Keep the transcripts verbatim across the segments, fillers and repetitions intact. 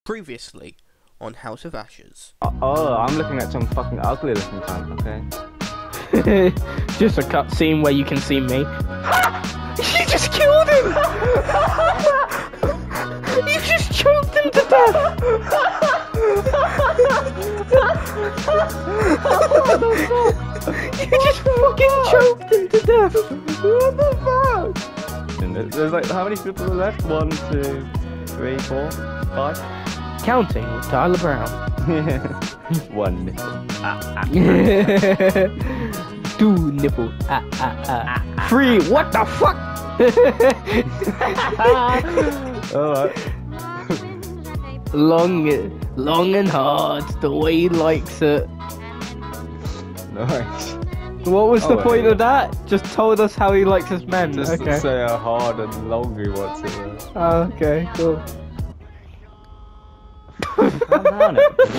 Previously on House of Ashes. Oh, oh, I'm looking at some fucking ugly looking cunt, okay? Just a cut scene where you can see me. You just killed him! You just choked him to death! You just fucking choked him to death! What the fuck? And there's, there's like, how many people are left? One, two, three, four, five? Counting with Tyler Brown. One nipple. Ah, ah. Two nipples. Ah, ah, ah. Three. What the fuck? Alright. Long, long and hard, the way he likes it. Nice. What was Oh, the point yeah. of that? Just told us how he likes his men. Just okay. to say how hard and long he wants it. uh. Oh, okay, cool. Calm down.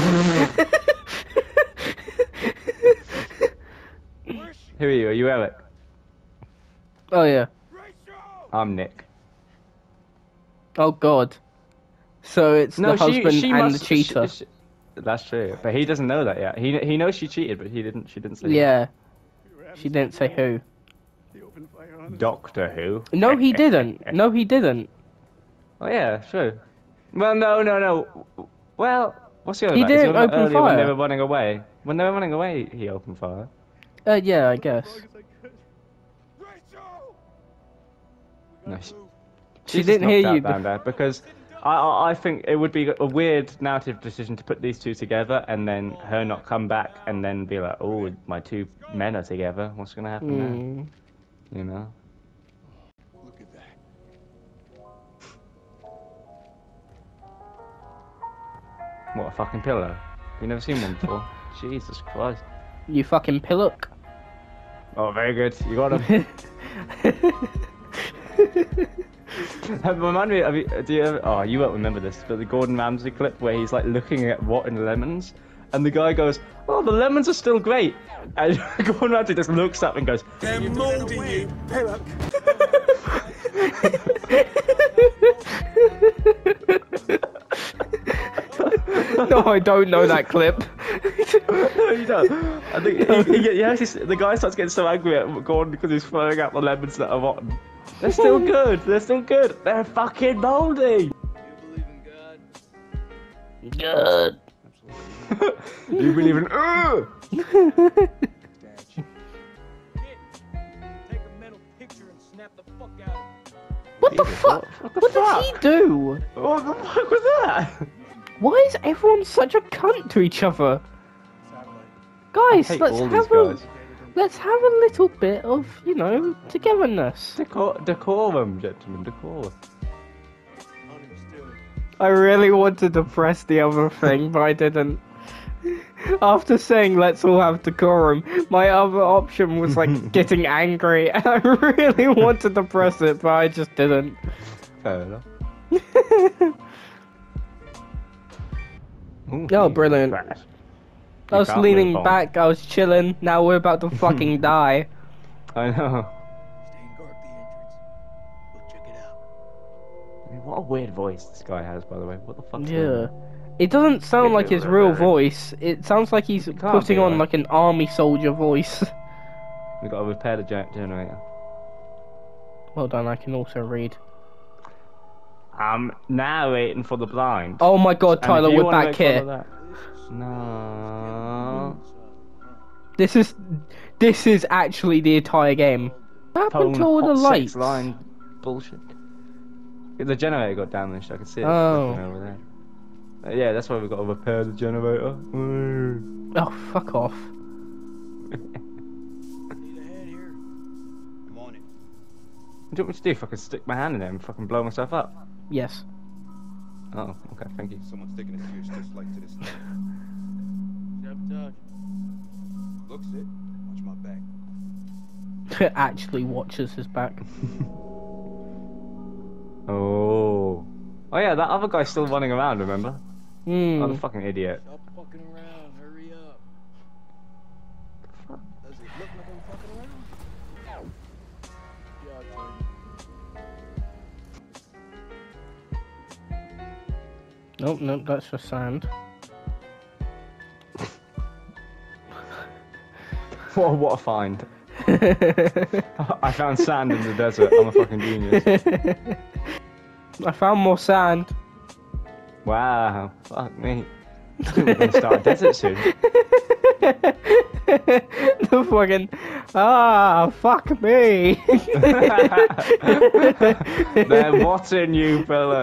Who are you? Are you Eric? Oh yeah. I'm Nick. Oh god. So it's the husband she and must, the cheater. She, she, that's true, but he doesn't know that yet. He he knows she cheated, but he didn't. She didn't say. Yeah. She didn't say who. Doctor Who. No, he didn't. No, he didn't. Oh yeah, true. Well, no, no, no. Well, what's the other? He about? Is didn't the other open earlier when they fire. were running away. When they were running away, he opened fire. Uh, yeah, I guess. No, she, She she's didn't knocked hear out you. down there because I, I I think it would be a weird narrative decision to put these two together and then her not come back and then be like, oh, my two men are together. What's gonna happen Mm. now? You know. Look at that. What a fucking pillow. You never seen one before. Jesus Christ. You fucking pillock. Oh, very good. You got him. Remind me, have you, do you ever, oh, you won't remember this, but the Gordon Ramsay clip where he's like looking at rotten lemons, and the guy goes, "Oh, the lemons are still great," and Gordon Ramsay just looks up and goes, They're molding you, pillock. No, I don't know that clip. "No, you don't." I think he, he, he actually, the guy starts getting so angry at Gordon because he's throwing out the lemons that are rotten. They're still good. They're still good. They're fucking moldy. Good. You believe in? Uh! Take a mental picture and snap the fuck out of it. What the Jesus, fuck? what- what the What did fuck? he do? What the fuck was that? Why is everyone such a cunt to each other? Guys, I hate let's all have these a guys. let's have a little bit of, you know, togetherness. Decor- decorum, gentlemen, decorum. Understood. I really wanted to press the other thing, but I didn't. After saying let's all have decorum, my other option was like getting angry, and I really wanted to press it, but I just didn't. Fair enough. Ooh, Oh, he- brilliant. crash. I You was can't leaning move on. back, I was chilling, now we're about to fucking die. I know. Stay and guard the entrance. We'll check it out. I mean, what a weird voice this guy has, by the way. What the fuck? Yeah. It doesn't sound like his real voice, it sounds like he's can't putting be, on right? like an army soldier voice. We've got to repair the gen- generator. Well done, I can also read. I'm narrating for the blind. Oh my god, And if Tyler, you we're wanna back make fun here. of that- No. This is this is actually the entire game. What happened to all the Hot sex lights? line bullshit. The generator got damaged. I can see it Oh. flickering over there. Uh, yeah, that's why we've got to repair the generator. Mm. Oh, fuck off. Need a head here. I'm on it. What do you want me to do? Fucking stick my hand in there and fucking blow myself up? Yes. Oh, okay, thank you. Someone's taking a fierce dislike to this. Sabotage. Looks it. Watch my back. Actually watches his back. Oh. Oh yeah, that other guy's still running around, remember? Hmm. Oh, the fucking idiot. Stop fucking around. Hurry up. Does it look like I'm fucking around? Yeah, I'll tell you. Nope, nope, that's just sand. What, what a find. I found sand in the desert. I'm a fucking genius. I found more sand. Wow. Fuck me. We're gonna start a desert soon. The fucking ah fuck me. Then what's in you, fella?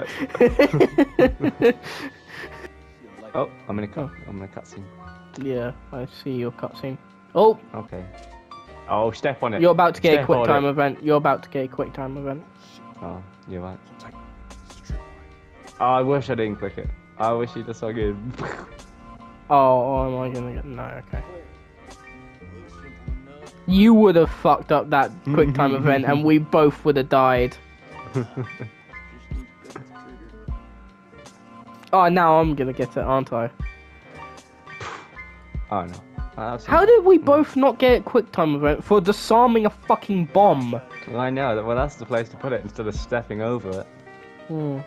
Oh, I'm in a cut. I'm in a cutscene. Yeah, I see your cutscene. Oh, Okay. Oh, step on it. you're about to get a Step quick on time it. event. You're about to get a quick time event. Oh, you're right. Oh, I wish I didn't click it. I wish you just like it. Oh, oh, am I gonna get no? Okay. You would have fucked up that quick time event, and we both would have died. Oh, now I'm gonna get it, aren't I? Oh no. Oh, How did we both not get a quick time event for disarming a fucking bomb? Well, I know. Well, that's the place to put it instead of stepping over it. Hmm.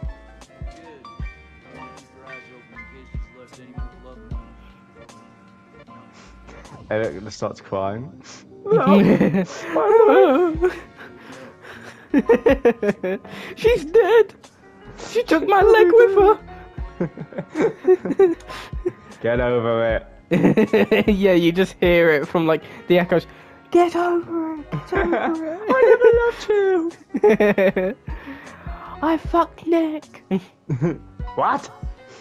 Eric just starts crying. She's dead. She took my leg with her. Get over it. Yeah, you just hear it from like the echoes. Get over it. Get over it. I never loved you. I fucked Nick. What?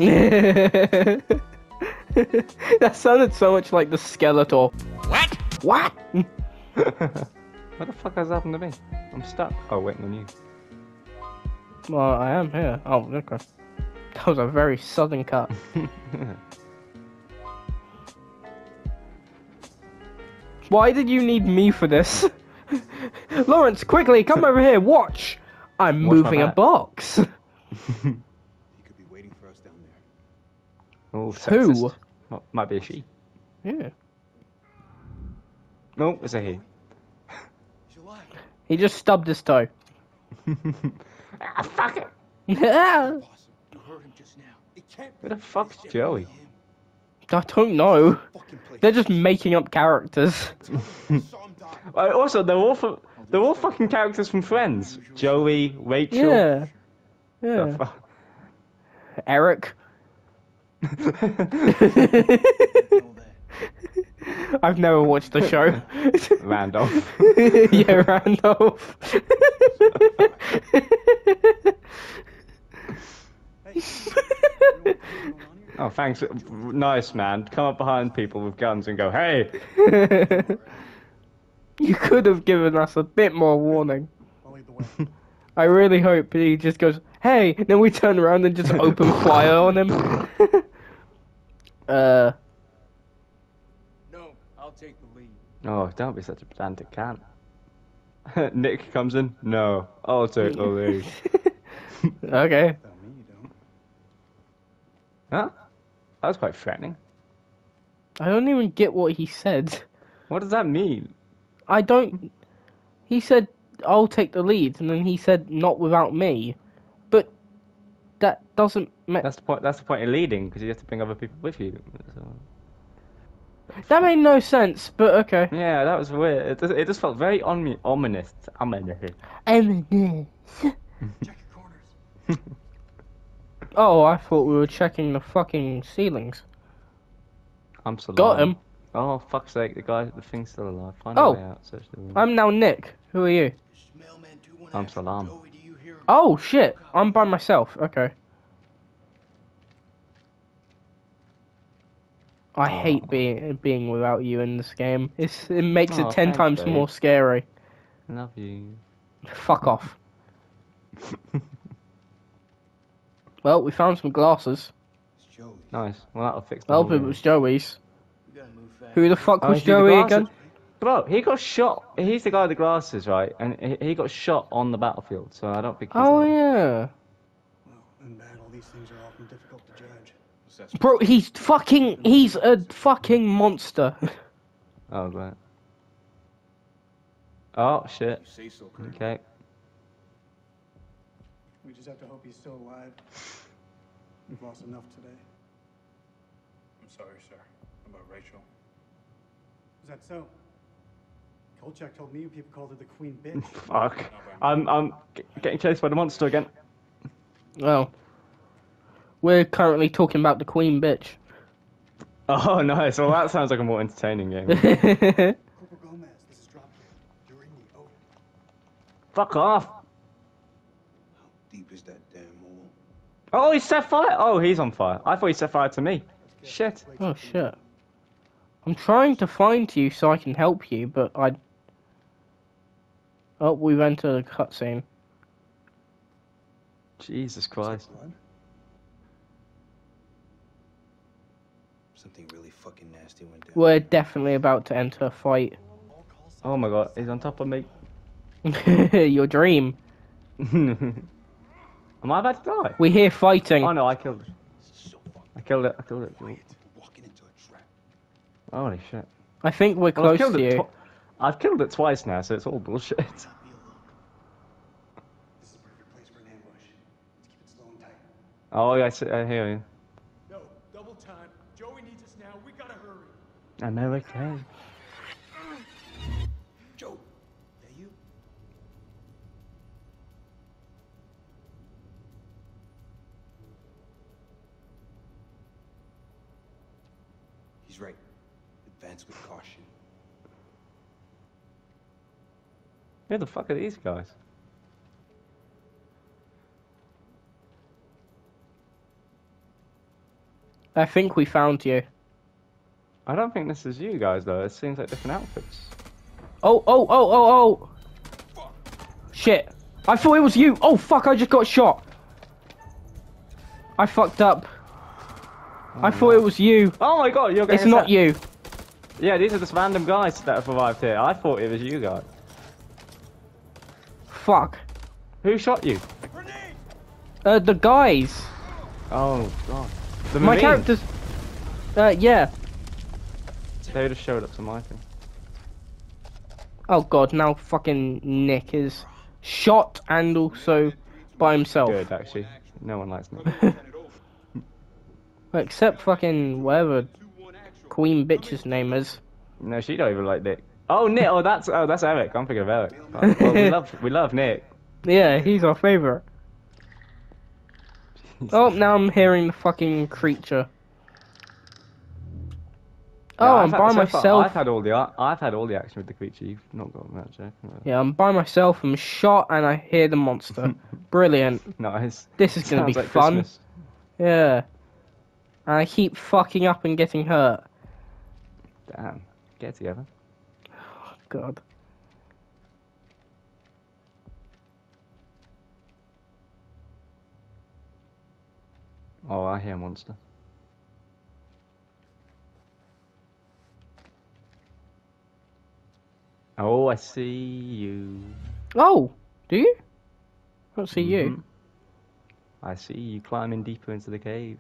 That sounded so much like the Skeletor. What? What? What the fuck has happened to me? I'm stuck. Oh, waiting on you. Well, I am here. Oh, okay. That was a very sudden cut. Why did you need me for this? Lawrence, quickly, come over here. Watch. I'm Watch my moving a back. box. He could be waiting for us down there. Oh, Who? sexist. M- might be a she. Yeah. No, it's a he. He's alive. He just stubbed his toe. Ah, fuck it. Awesome. You heard him just now. It can't be. Where the fuck's Joey? I don't know. Fucking place. They're just making up characters. Saw him die. Uh, Also, they're all from, they're all fucking characters from Friends. Joey, Rachel. Yeah. The Yeah. fu- Eric. Know that. I've never watched the show. Randolph. Yeah, Randolph. Hey, you know what's going on here? Oh, thanks. Nice, man. Come up behind people with guns and go, hey! You could have given us a bit more warning. I'll lead the way. I really hope he just goes, hey, then we turn around and just open fire on him. uh, No, I'll take the lead. Oh, don't be such a pedantic cunt. Nick comes in. No, I'll take the lead. okay. Without me, you don't. Huh? That was quite threatening. I don't even get what he said. What does that mean? I don't. He said, I'll take the lead, and then he said, not without me. But that doesn't make. That's the point. That's the point of leading, because you have to bring other people with you. So... That made no sense, but okay. Yeah, that was weird. It just, it just felt very om- ominous. Ominous. Ominous. Check your corners. Oh, I thought we were checking the fucking ceilings. I'm Salam. Got him. Oh, fuck's sake! The guy, the thing's still alive. Find Oh. a way out. Search the room. I'm now Nick. Who are you? Mailman two one I'm F. Salam. Joey, do you hear me? Oh, shit. I'm by myself. Okay. I Oh. hate being being without you in this game. It's it makes Oh, it ten thanks, times babe. more scary. Love you. Fuck off. Well, we found some glasses. It's Joey. Nice. Well, that'll fix the Well, whole it room. was Joey's. We gotta move fast. Who the fuck Oh, was is he the Joey glasses? again? Bro, he got shot. He's the guy with the glasses, right? And he, he got shot on the battlefield, so I don't think he's Oh alive. yeah. Well, in battle, these things are often difficult to judge. Assess Bro, he's fucking he's a fucking monster. Oh, right. Oh, shit. You say so, Colonel. Okay. We just have to hope he's still alive. We've lost enough today. I'm sorry, sir. About Rachel. Is that so? Kolchak told me people called her the queen bitch. Fuck. I'm I'm g- getting chased by the monster again. Well, we're currently talking about the queen bitch. Oh, nice. Well, that sounds like a more entertaining game. Corporal Gomez, this is Dropkick. You're in the open. Fuck off. How deep is that damn hole? Oh, he set fire. Oh, he's on fire. I thought he set fire to me. Shit. Oh shit. I'm trying to find you so I can help you, but I... Oh, we went to the cutscene. Jesus Christ. Blood? Something really fucking nasty went down. We're definitely about to enter a fight. Oh my god, he's on top of me. Your dream. Am I about to die? We're here fighting. Oh no, I killed it. So fucking I killed it. I killed it. quiet. Walking into a trap. Holy shit. I think we're Well, I've close killed to it. you. Tw- I've killed it twice now, so it's all bullshit. Not be alone. This is a perfect place for an ambush. Let's keep it slow and tight. Oh, yeah, I, see, I hear you. No, double time. Joey needs us now. We gotta hurry. American. Joe, that you? He's right. Advance with caution. Who the fuck are these guys? I think we found you. I don't think this is you guys though. It seems like different outfits. Oh, oh, oh, oh, oh! Shit. I thought it was you! Oh, fuck, I just got shot! I fucked up. I thought it was you. Oh my god, you're getting It's not attacked. you. Yeah, these are just random guys that have arrived here. I thought it was you guys. Fuck. Who shot you? Uh, the guys. Oh god. The My Marines. character's... Uh, yeah. They just showed up to my thing. Oh god, now fucking Nick is shot and also by himself. Good, actually. No one likes me. Except fucking whatever Queen Bitch's name is. No, she don't even like Nick. Oh, Nick. Oh, that's oh, that's Eric. I'm thinking of Eric. Oh, well, we love we love Nick. Yeah, he's our favorite. Oh, now I'm hearing the fucking creature. Yeah, Oh, I've I'm had- by so far, myself. I've had all the a- I've had all the action with the creature. You've not got much. Eh? Yeah, I'm by myself. I'm shot and I hear the monster. Brilliant. Nice. This is gonna be Sounds like fun. Christmas. Yeah. And I keep fucking up and getting hurt. Damn. Get it together. Oh, God. Oh, I hear a monster. Oh, I see you. Oh, do you? I don't see Mhm. you. I see you climbing deeper into the cave.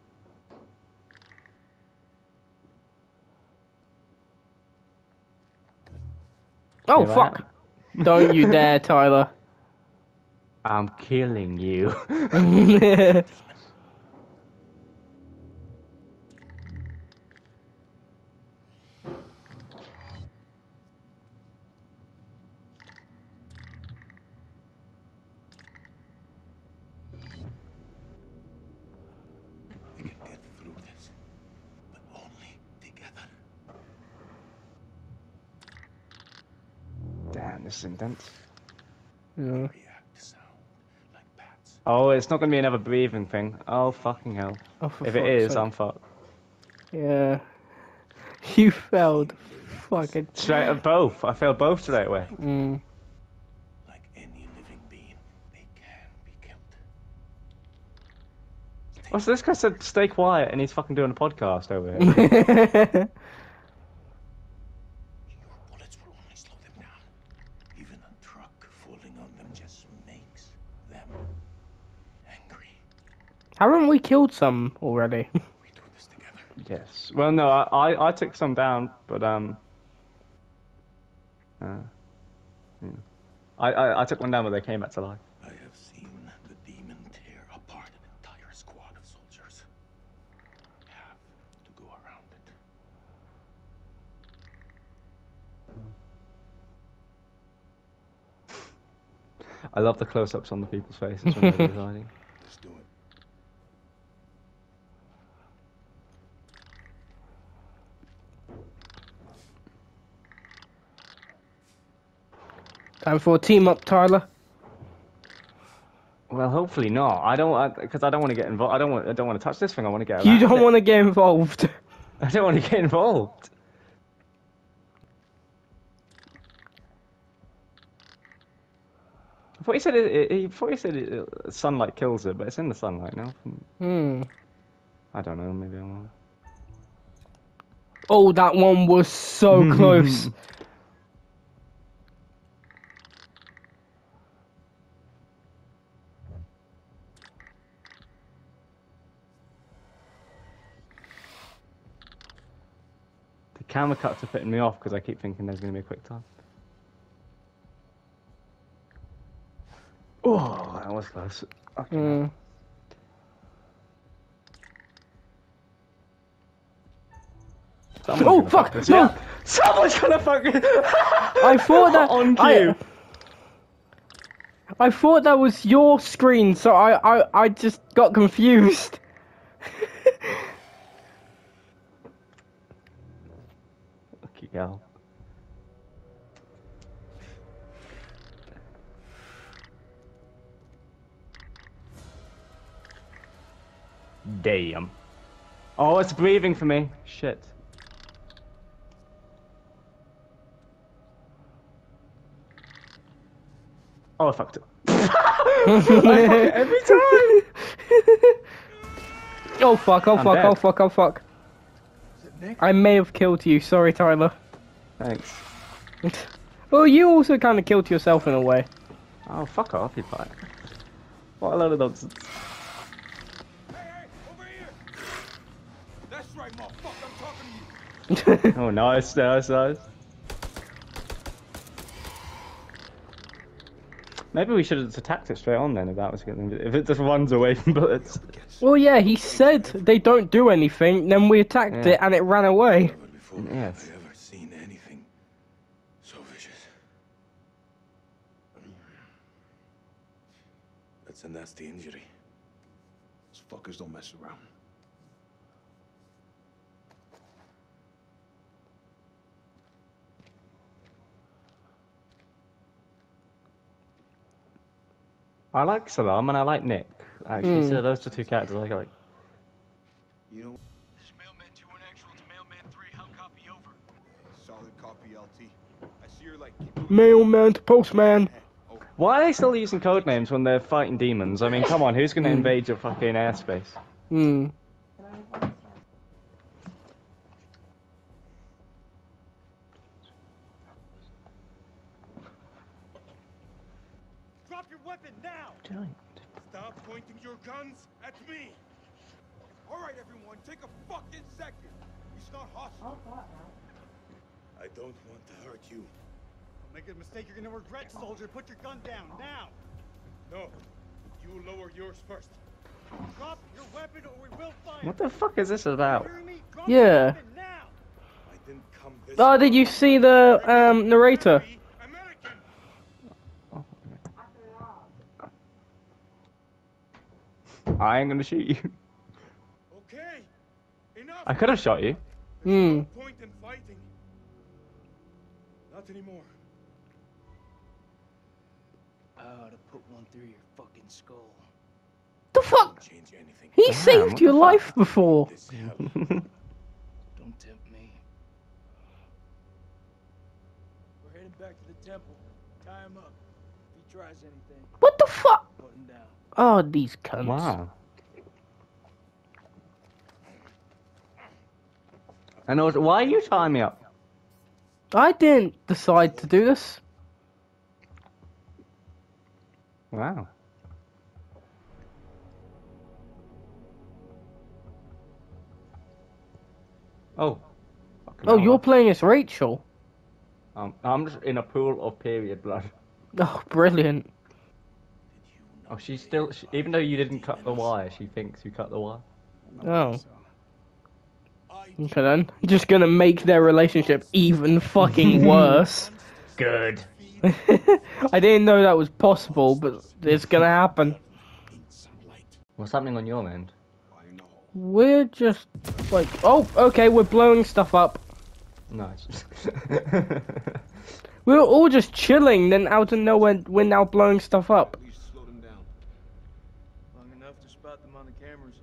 Oh, Here I fuck. Don't you dare, Tyler. I'm killing you. We can get through this, but only together. Damn, this is intense. Yeah. React to sound like bats. Oh, it's not gonna be another breathing thing. Oh, fucking hell. Oh, for If it fuck's is, sake. I'm fucked. Yeah. You failed. Fucking. Straight at both. I failed both straight away. Mm. Like any living being, they can be killed. Oh, so this guy said stay quiet and he's fucking doing a podcast over here. Your bullets will only slow them down. Even a truck falling on them just makes them angry. Haven't we killed some already? We do this together. Yes. Well, no, I, I, I took some down, but um, uh, yeah. I, I I took one down, but they came back to life. I have seen the demon tear apart an entire squad of soldiers. I love the close-ups on the people's faces when they're designing. Let's do it. Time for a team up, Tyler. Well, hopefully not. I don't, because I, I don't want to get involved. I don't want. I don't want to touch this thing. I want to get. You around don't it. want to get involved. I don't want to get involved. I thought you said it. it, it I thought you said it, it, sunlight kills it, but it's in the sunlight now. Hmm. I don't know. Maybe I'm wrong. Oh, that one was so close. The camera cuts are putting me off because I keep thinking there's going to be a quick time. Oh, that was close. Okay. Hmm. Someone's Oh gonna fuck! this No! up. Someone's gonna fuck it. I thought that on I, cue. I thought that was your screen, so I I, I just got confused. Lucky girl. Damn. Oh, it's breathing for me. Shit. Oh, I fucked it. I fuck it every time. Oh fuck! Oh I'm fuck! dead. Oh fuck! Oh fuck! I may have killed you. Sorry, Tyler. Thanks. Well, you also kind of killed yourself in a way. Oh, fuck off, you fuck. What a load of nonsense. Hey, hey, over here! That's right, motherfucker. I'm talking to you. Oh, nice, nice, nice. Maybe we should have just attacked it straight on then if that was going to if it just runs away from bullets. Well, yeah, he said they don't do anything. Then we attacked Yeah. it and it ran away. Never before Yes. have I ever seen anything so vicious. That's a nasty injury. Those fuckers don't mess around. I like Salam and I like Nick. Actually, Hmm. so those are two characters I like. You know, This is Mailman two one actual to Mailman three. How copy over? solid copy, L T. I see you're like, keep moving. Mailman to postman. Oh, Why are they still using code names when they're fighting demons? I mean, come on, who's going to invade your fucking airspace? Hmm. Drop your weapon now! Stop pointing your guns at me! Alright, everyone, take a fucking second! He's not hostile. I don't want to hurt you. make a mistake you're gonna regret, soldier. Put your gun down, now! No, you lower yours first. Drop your weapon or we will fire! What the fuck is this about? Hearing me? Drop Yeah. your weapon now! I didn't come this Oh, did you see the um narrator? American! I ain't gonna shoot you. Okay, enough! I could have shot you. Hmm. No point in fighting. Not anymore. I ought to put one through your fucking skull. The fuck? Don't change anything. He Damn, saved what your the fuck? life before. This hell. Don't tempt me. We're heading back to the temple. Tie him up. If he tries anything, What the fuck? put him down. Oh, these cunts. Wow. And also, why are you tying me up? I didn't decide to do this. Wow. Oh. Fucking Oh, hell, you're I'm- playing as Rachel. Um, I'm just in a pool of period blood. Oh, brilliant. Oh, she's still. She, even though you didn't cut the wire, she thinks you cut the wire. Oh. Okay then. Just gonna make their relationship even fucking worse. Good. I didn't know that was possible, but it's gonna happen. What's happening on your end? We're just like, oh, okay, we're blowing stuff up. Nice. We were all just chilling, then out of nowhere, we're now blowing stuff up. At least slow them down. Long enough to spot them on the cameras.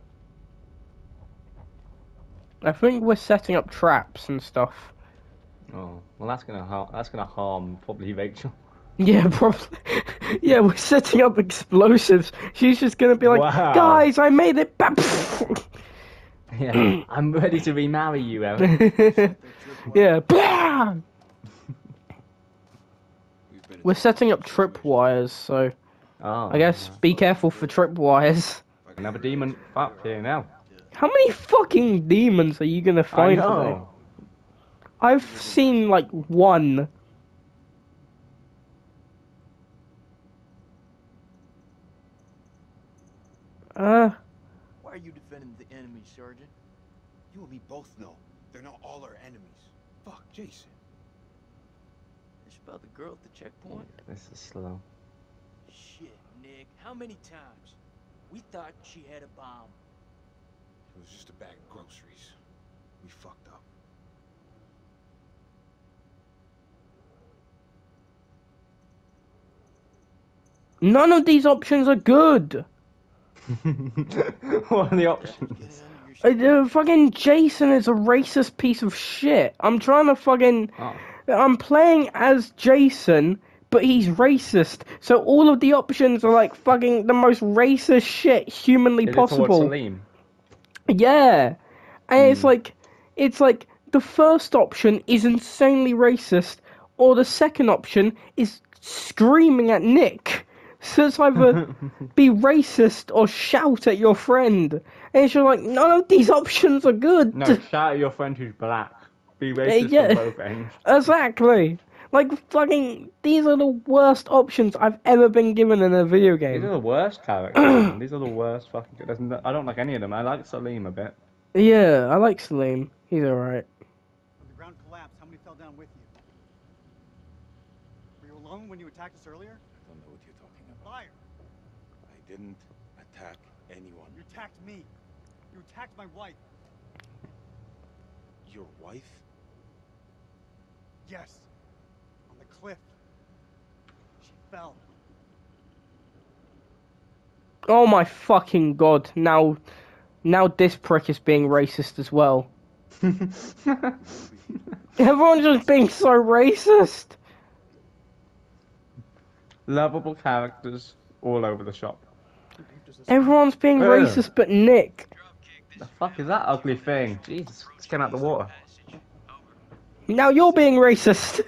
I think we're setting up traps and stuff. Oh, well, that's gonna har that's gonna harm probably Rachel. Yeah, probably. Yeah, we're setting up explosives. She's just gonna be like, Wow. guys, I made it back. Yeah, I'm ready to remarry you, Aaron. Yeah. Blah! We're setting up tripwires, so Oh, I guess be careful for tripwires. another demon up here now. How many fucking demons are you gonna I find today? know. I've seen like one. Uh, Why are you defending the enemy, Sergeant? You and me both know they're not all our enemies. Fuck, Jason. It's about the girl at the checkpoint. This is slow. Shit, Nick. How many times? We thought she had a bomb. It was just a bag of groceries. We fucked up. none of these options are good. What are the options? Get it under your Uh, uh, fucking Jason is a racist piece of shit. I'm trying to fucking. Oh. I'm playing as Jason, but he's racist. So all of the options are like fucking the most racist shit humanly Is it towards possible. Salim? Yeah, and it's Hmm. like, it's like the first option is insanely racist, or the second option is screaming at Nick. So it's either be racist or shout at your friend. And it's just like, none of these options are good. No, shout at your friend who's black. Be racist yeah. on both ends. Exactly. Like, fucking, these are the worst options I've ever been given in a video These are game. the worst characters. man. These are the worst fucking. There's no- I don't like any of them. I like Salim a bit. Yeah, I like Salim. He's alright. When the ground collapsed, how many fell down with you? Were you alone when you attacked us earlier? I don't know what you're talking about. Liar! I didn't attack anyone. You attacked me. You attacked my wife. Your wife? Yes. On the cliff. She fell. Oh my fucking god, now, now this prick is being racist as well. Everyone's just being so racist. Lovable characters all over the shop. Everyone's being Ugh. racist but Nick. The fuck is that ugly thing? Jesus, just came out the water. Now you're being racist.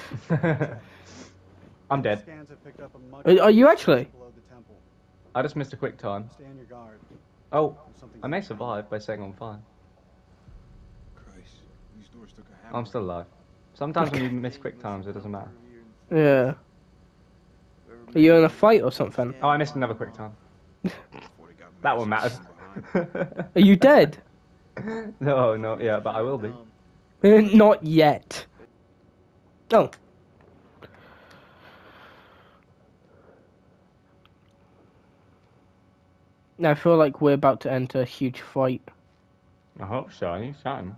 I'm dead. Scans have picked up a much Are- are you actually? below the temple. I just missed a quick time. Stay on your guard. Oh, There's something I may survive by setting on fire. Christ, these doors took a hammer. I'm still alive. Sometimes when you miss quick times, it doesn't matter. Yeah. Are you in a fight or something? Oh, I missed another quick time. Before they got That one massive matters. behind. Are you dead? No, no, yeah, but I will be. Uh, Not yet. Oh. Now I feel like we're about to enter a huge fight. I hope so. You shouting?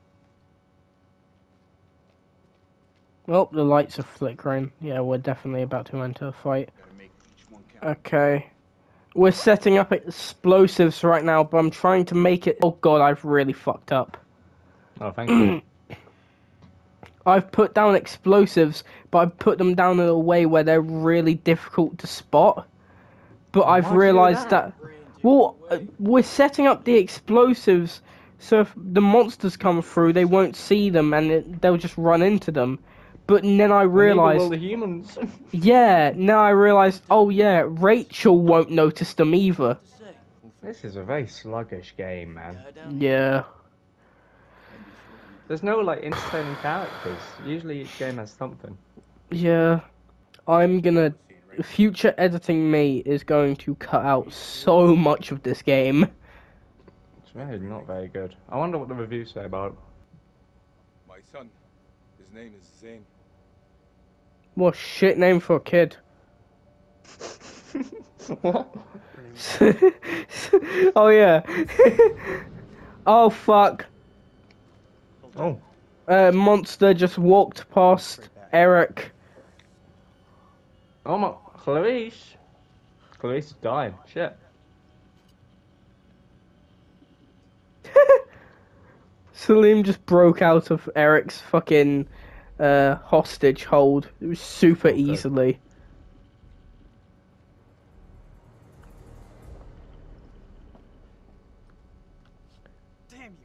Well, the lights are flickering. Yeah, we're definitely about to enter a fight. Gotta make each one count. Okay. We're setting up explosives right now, but I'm trying to make it... Oh god, I've really fucked up. Oh, thank you. I've put down explosives, but I've put them down in a way where they're really difficult to spot. But I've Why'd you do realised that? that... Well, uh, we're setting up the explosives, so if the monsters come through, they won't see them, and it, they'll just run into them. But then I Neither will realised... the humans. Yeah, now I realised, oh yeah, Rachel won't notice them either. This is a very sluggish game, man. Yeah. There's no like entertaining characters. Usually each game has something. Yeah. I'm gonna... Future editing me is going to cut out so much of this game. It's really not very good. I wonder what the reviews say about it. My son, his name is Zane. What a shit name for a kid. What? Oh yeah. Oh fuck. Oh. Uh, monster just walked past Eric. Oh my. Clarice. Clarice is dying. Shit. Salim just broke out of Eric's fucking uh, hostage hold. It was super Okay. easily. Damn you.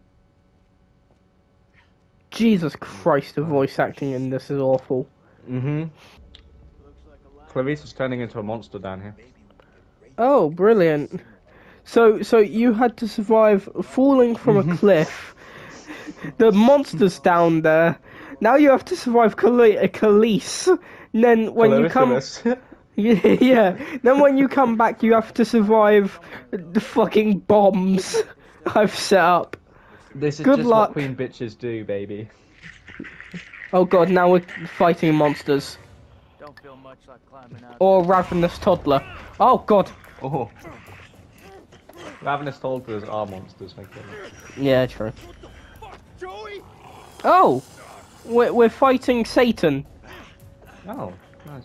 Jesus Christ, the voice acting in this is awful. Mm-hmm. Looks like a lot. Clarice is turning into a monster down here. Oh, brilliant. So, so you had to survive falling from a cliff. The monster's down there. Now you have to survive Khale- uh, Khalees. And then when you come, Clarice. yeah. Then when you come back, you have to survive the fucking bombs I've set up. This is Good just luck. what queen bitches do, baby. Oh god, now we're fighting monsters. Don't feel much like climbing out. Or ravenous toddler. Oh god. Oh. Ravenous toddlers are monsters, I guess. Yeah, true. Joey! Oh, we're we're fighting Satan. Oh, nice.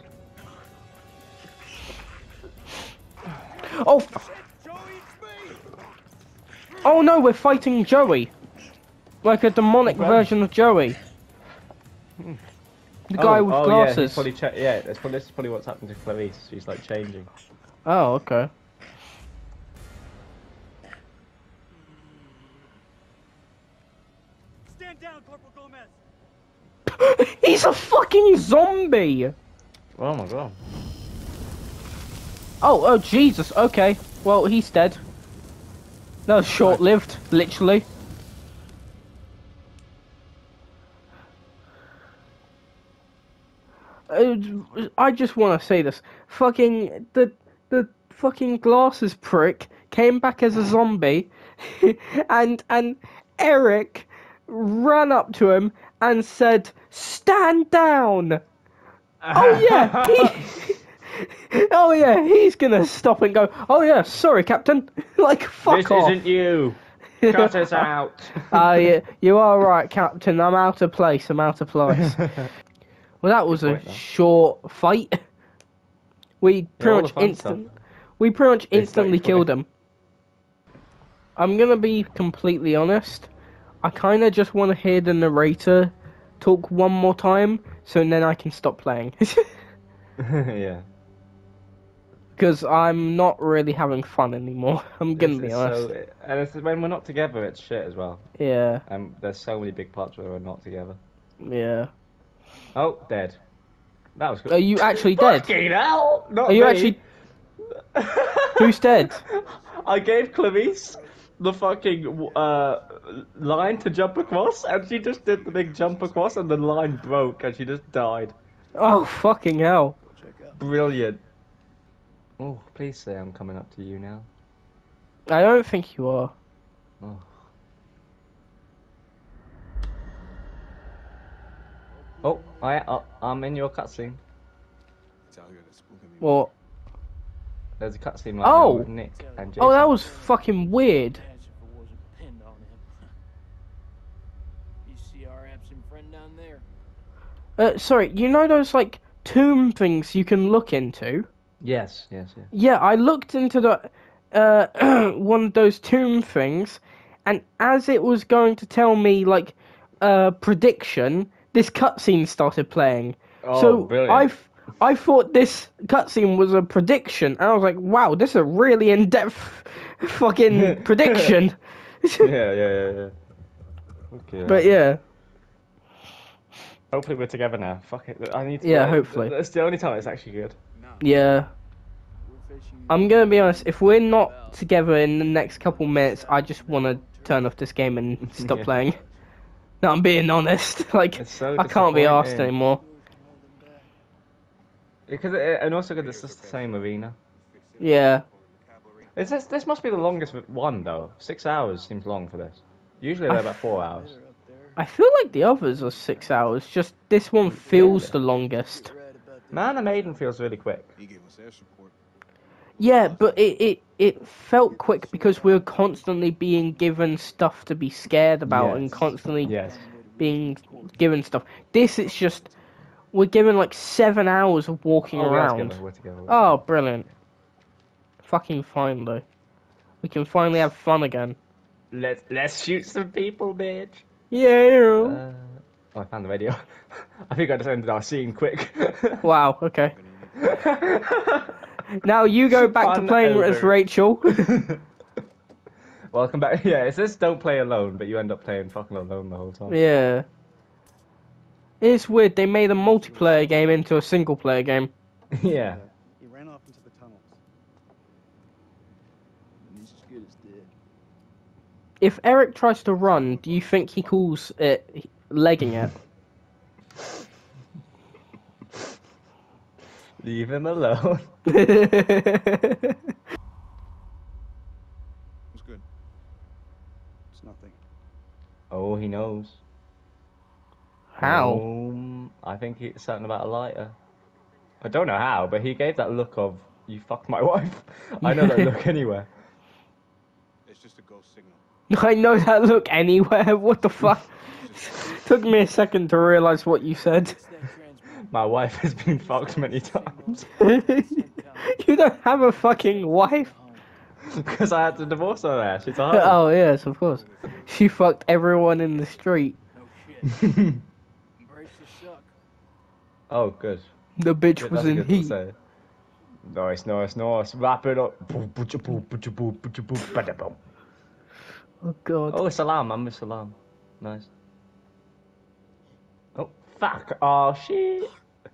Oh, Joey, it's me! oh no, we're fighting Joey. Like a demonic Okay. version of Joey. The guy oh, with oh, Yeah, glasses. he's probably cha- yeah, that's probably, this is probably what's happened to Clarice. She's like changing. Oh, okay. Stand down, Corporal Gomez. He's a fucking zombie. Oh my god. Oh, oh Jesus. Okay. Well, he's dead. No, short-lived, literally. Uh, I just want to say this. Fucking the the fucking glasses prick came back as a zombie, and and Eric ran up to him and said, "Stand down." Oh yeah, he, oh yeah, he's gonna stop and go, "Oh yeah, sorry, Captain." Like fuck This off. isn't you. Cut us out. Ah, yeah, you are right, Captain. I'm out of place. I'm out of place. Well, that was a point, though. short fight. We pretty all much the fun instant. We pretty much It's instantly like killed funny. him. I'm gonna be completely honest. I kind of just want to hear the narrator talk one more time, so then I can stop playing. Yeah. Because I'm not really having fun anymore. I'm gonna It's- be it's honest. So, and it's, when we're not together, it's shit as well. Yeah, And there's so many big parts where we're not together. yeah. Oh, dead. That was good. Are you actually dead? Fucking hell! Not Are you me. actually? Who's dead? I gave Clarice the fucking uh, line to jump across, and she just did the big jump across, and the line broke, and she just died. Oh fucking hell! Check out. Brilliant. Oh, please say I'm coming up to you now. I don't think you are. Oh. Oh, I, uh, I'm in your cutscene. It's out here that's spooking me. What? There's a cutscene right Oh! now with Nick and Jason. Oh, that was fucking weird. As if it wasn't pinned on him. You see our absent friend down there? Uh, sorry, you know those like tomb things you can look into? Yes, yes, yes. Yeah, I looked into the uh one of those tomb things, and as it was going to tell me like uh prediction, this cutscene started playing. Oh, so brilliant. I f- I thought this cutscene was a prediction, and I was like, wow, this is a really in-depth fucking prediction. yeah, yeah, yeah, yeah. Okay. But yeah. Hopefully we're together now. Fuck it. I need to. Yeah, uh, hopefully. That's the only time it's actually good. Yeah. We're fishing. I'm gonna be honest, if we're not together in the next couple minutes, I just wanna turn off this game and stop Yeah. playing. No, I'm being honest. Like, It's so I can't be asked disappointing. anymore. Because it, and also because it's just the same arena. Yeah. Is this this must be the longest one though. Six hours seems long for this. Usually they're I about four hours. They're up there. I feel like the others are six hours. Just this one feels the longest. Man, the Maiden feels really quick. He gave us air support. Yeah, but it, it, it felt quick because we were constantly being given stuff to be scared about and Yes. constantly Yes. being given stuff. This is just we're given like seven hours of walking Oh, we're around. together, we're together, we're Oh, brilliant! Fucking fine though. We can finally have fun again. Let's let's shoot some people, bitch. Yeah. Uh, oh, I found the radio. I think I just ended our scene quick. Wow. Okay. Now you go back to Fun playing as over. Rachel. Welcome back. Yeah, it says don't play alone, but you end up playing fucking alone the whole time. Yeah. It's weird. They made a multiplayer game into a single player game. Yeah. He ran off into the tunnels. And he's as good as dead. If Eric tries to run, do you think he calls it legging it? Leave him alone. What's good? It's nothing. Oh, he knows. How? Um, I think it's something about a lighter. I don't know how, but he gave that look of "you fucked my wife." I know that look anywhere. It's just a ghost signal. I know that look anywhere. What the fuck? Took me a second to realize what you said. It's that transmitter. My wife has been fucked many times You don't have a fucking wife. because I had to divorce her. There, she's a hoe. Oh yes, of course. She fucked everyone in the street. No shit. Embrace the suck. Oh, good. The bitch Good, was that's in good to heat. say. Nice, nice, nice. Wrap it up. Boom, butcha, boom, butcha, boom, butcha, boom, bada, boom. Oh god. Oh, salam. I'm with salam. Nice. Oh, fuck. Oh, shit.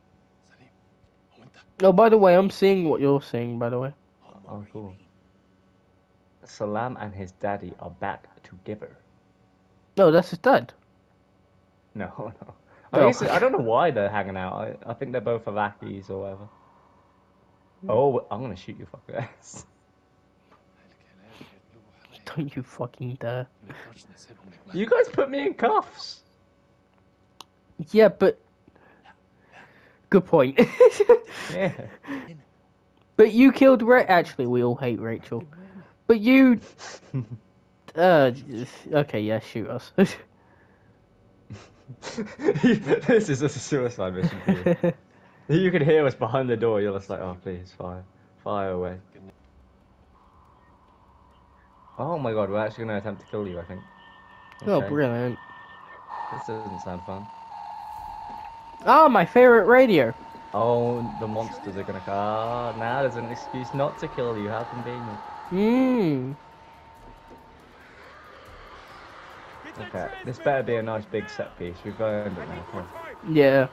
Oh, by the way, I'm seeing what you're seeing. By the way. Oh, cool. Salam and his daddy are back together. No, that's his dad. No, no. I, Oh. guess, I don't know why they're hanging out. I, I think they're both Iraqis or whatever. Oh, I'm gonna shoot you, fucker ass. Don't you fucking dare. You guys put me in cuffs. Yeah, but. Good point. Yeah. But you killed Ra- Actually, we all hate Rachel. But you. Uh. Okay, yeah, shoot us. This is just a suicide mission for you. You can hear us behind the door. You're just like, oh, please, fire, fire away. Oh my god, we're actually gonna attempt to kill you. I think. Oh, Okay. brilliant. This doesn't sound fun. Oh, my favorite radio. Oh, the monsters are gonna come. Ah, now there's an excuse not to kill you. How convenient. Mmm. Okay, this better be a nice big set piece. We've earned it now. Come on. Yeah.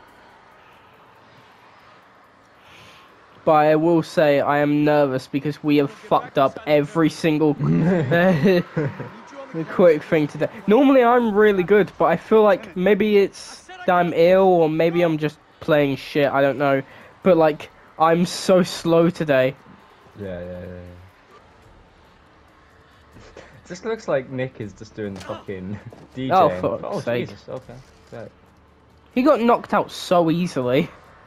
But I will say I am nervous because we have fucked up every single quick thing today. Normally I'm really good, but I feel like maybe it's that I'm ill or maybe I'm just playing shit. I don't know. But like I'm so slow today. Yeah, yeah, yeah. yeah. This looks like Nick is just doing the fucking DJing. Oh, for fuck's oh sake. Jesus, okay. okay. He got knocked out so easily.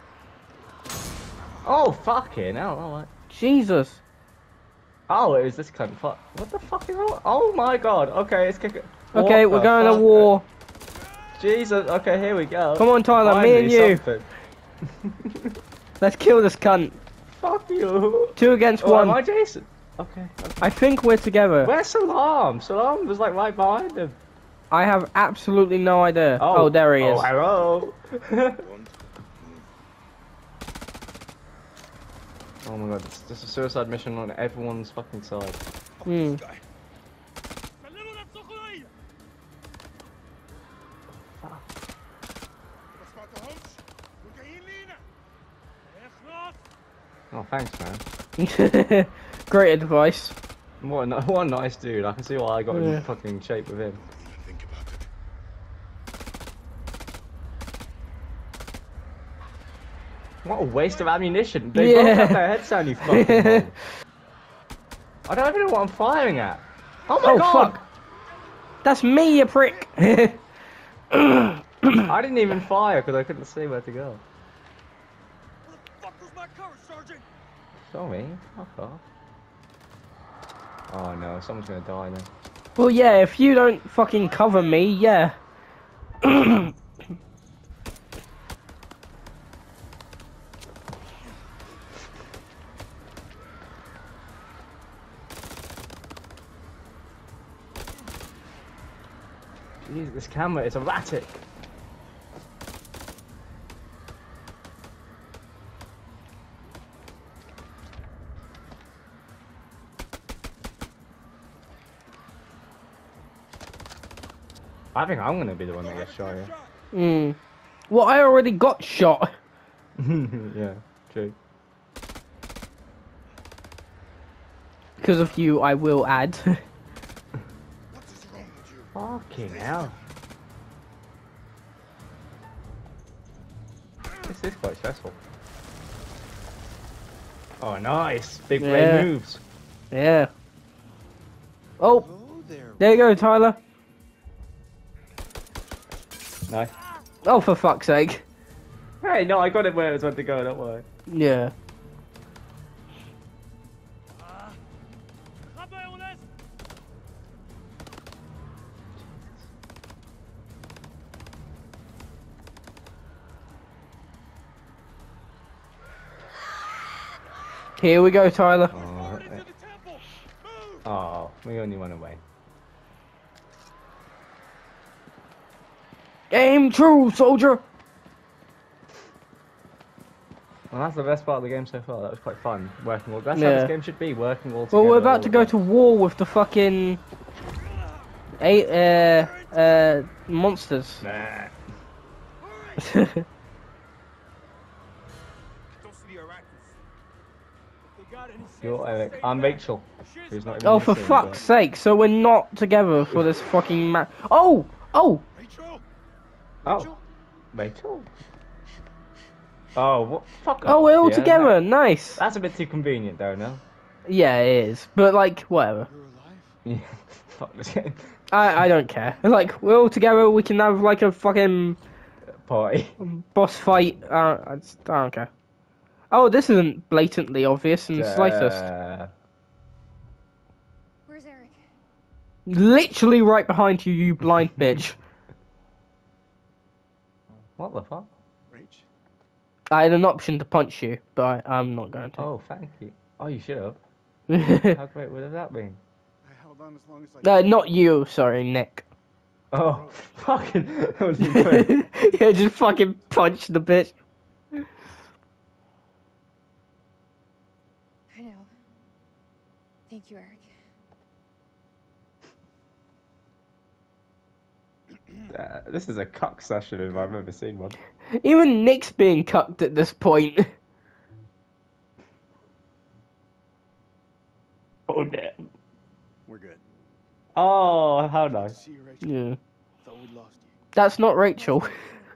Oh, fucking hell, alright. Jesus. Oh, it was this cunt. Fuck. What the fuck is wrong? Oh my god, okay, it's kick it. Okay, What we're the going to fuck? war. Jesus, okay, here we go. Come on, Tyler, me and Finally you. something. Let's kill this cunt. Fuck you. Two against Oh, one. am I Jason? Okay. okay. I think we're together. Where's Salam? Salam was like right behind him. I have absolutely no idea. Oh, there he oh, is. hello. Oh my god, it's just a suicide mission on everyone's fucking side. Hmm. Oh, thanks, man. Great advice. What a, ni- what a nice dude. I can see why I got Yeah. in fucking shape with him. Think about it. What a waste of ammunition. They both Yeah. have their heads down, you fucking mom. I don't even know what I'm firing at. Oh my Oh, god! fuck. That's me, you prick. I didn't even fire because I couldn't see where to go. Where the fuck was my cover, Sergeant? Sorry, fuck off. Oh no, someone's gonna die then. Well, yeah, if you don't fucking cover me, yeah. Jeez, this camera is erratic. I think I'm gonna be the one that gets shot here. Hmm. Well, I already got shot. Yeah, true. Because of you, I will add. What is wrong with you? Fucking hell. This is quite stressful. Oh, nice. Big Yeah. brain moves. Yeah. Oh, Hello there. there you go, Tyler. Nice. Oh, for fuck's sake. Hey, no, I got it where it was meant to go, don't worry. Yeah. Here we go, Tyler. Oh, Into the temple. Move. oh, we only went away. Aim true, soldier. Well, that's the best part of the game so far. That was quite fun. Working all. That's how Yeah. this game should be. Working all together. Well, we're about all to at go once. to war with the fucking eight uh uh monsters. Nah. Don't see the Iraqis. They got any sense You're to Eric. stay I'm back. Rachel. Shit's Who's not about even Oh, for listening, fuck's but- sake! So we're not together for this fucking ma- Oh, oh, Rachel. Oh, Rachel. Oh, what? Fuck oh, off, we're all yeah. together. Nice. That's a bit too convenient, though, no? Yeah, it is. But like, whatever. You're alive. Yeah. Fuck this game. I I don't care. Like, we're all together. We can have like a fucking Party. boss fight. Uh, I, just, I don't care. Oh, this isn't blatantly obvious in the slightest. Uh, Where's Eric? Literally right behind you, you blind bitch. what the fuck? Rach. I had an option to punch you, but I, I'm not going to. Oh, thank you. Oh, you should have. no, How great would have that been? I held on as long as I could. not you. Sorry, Nick. Oh, fucking. That was great. Yeah, just fucking punch the bitch. I know. Thank you, Eric. Uh, this is a cuck session if I've ever seen one. Even Nick's being cucked at this point. Oh, damn. We're good. Oh, how nice. See you, Rachel. Yeah. Thought we'd lost you. That's not Rachel.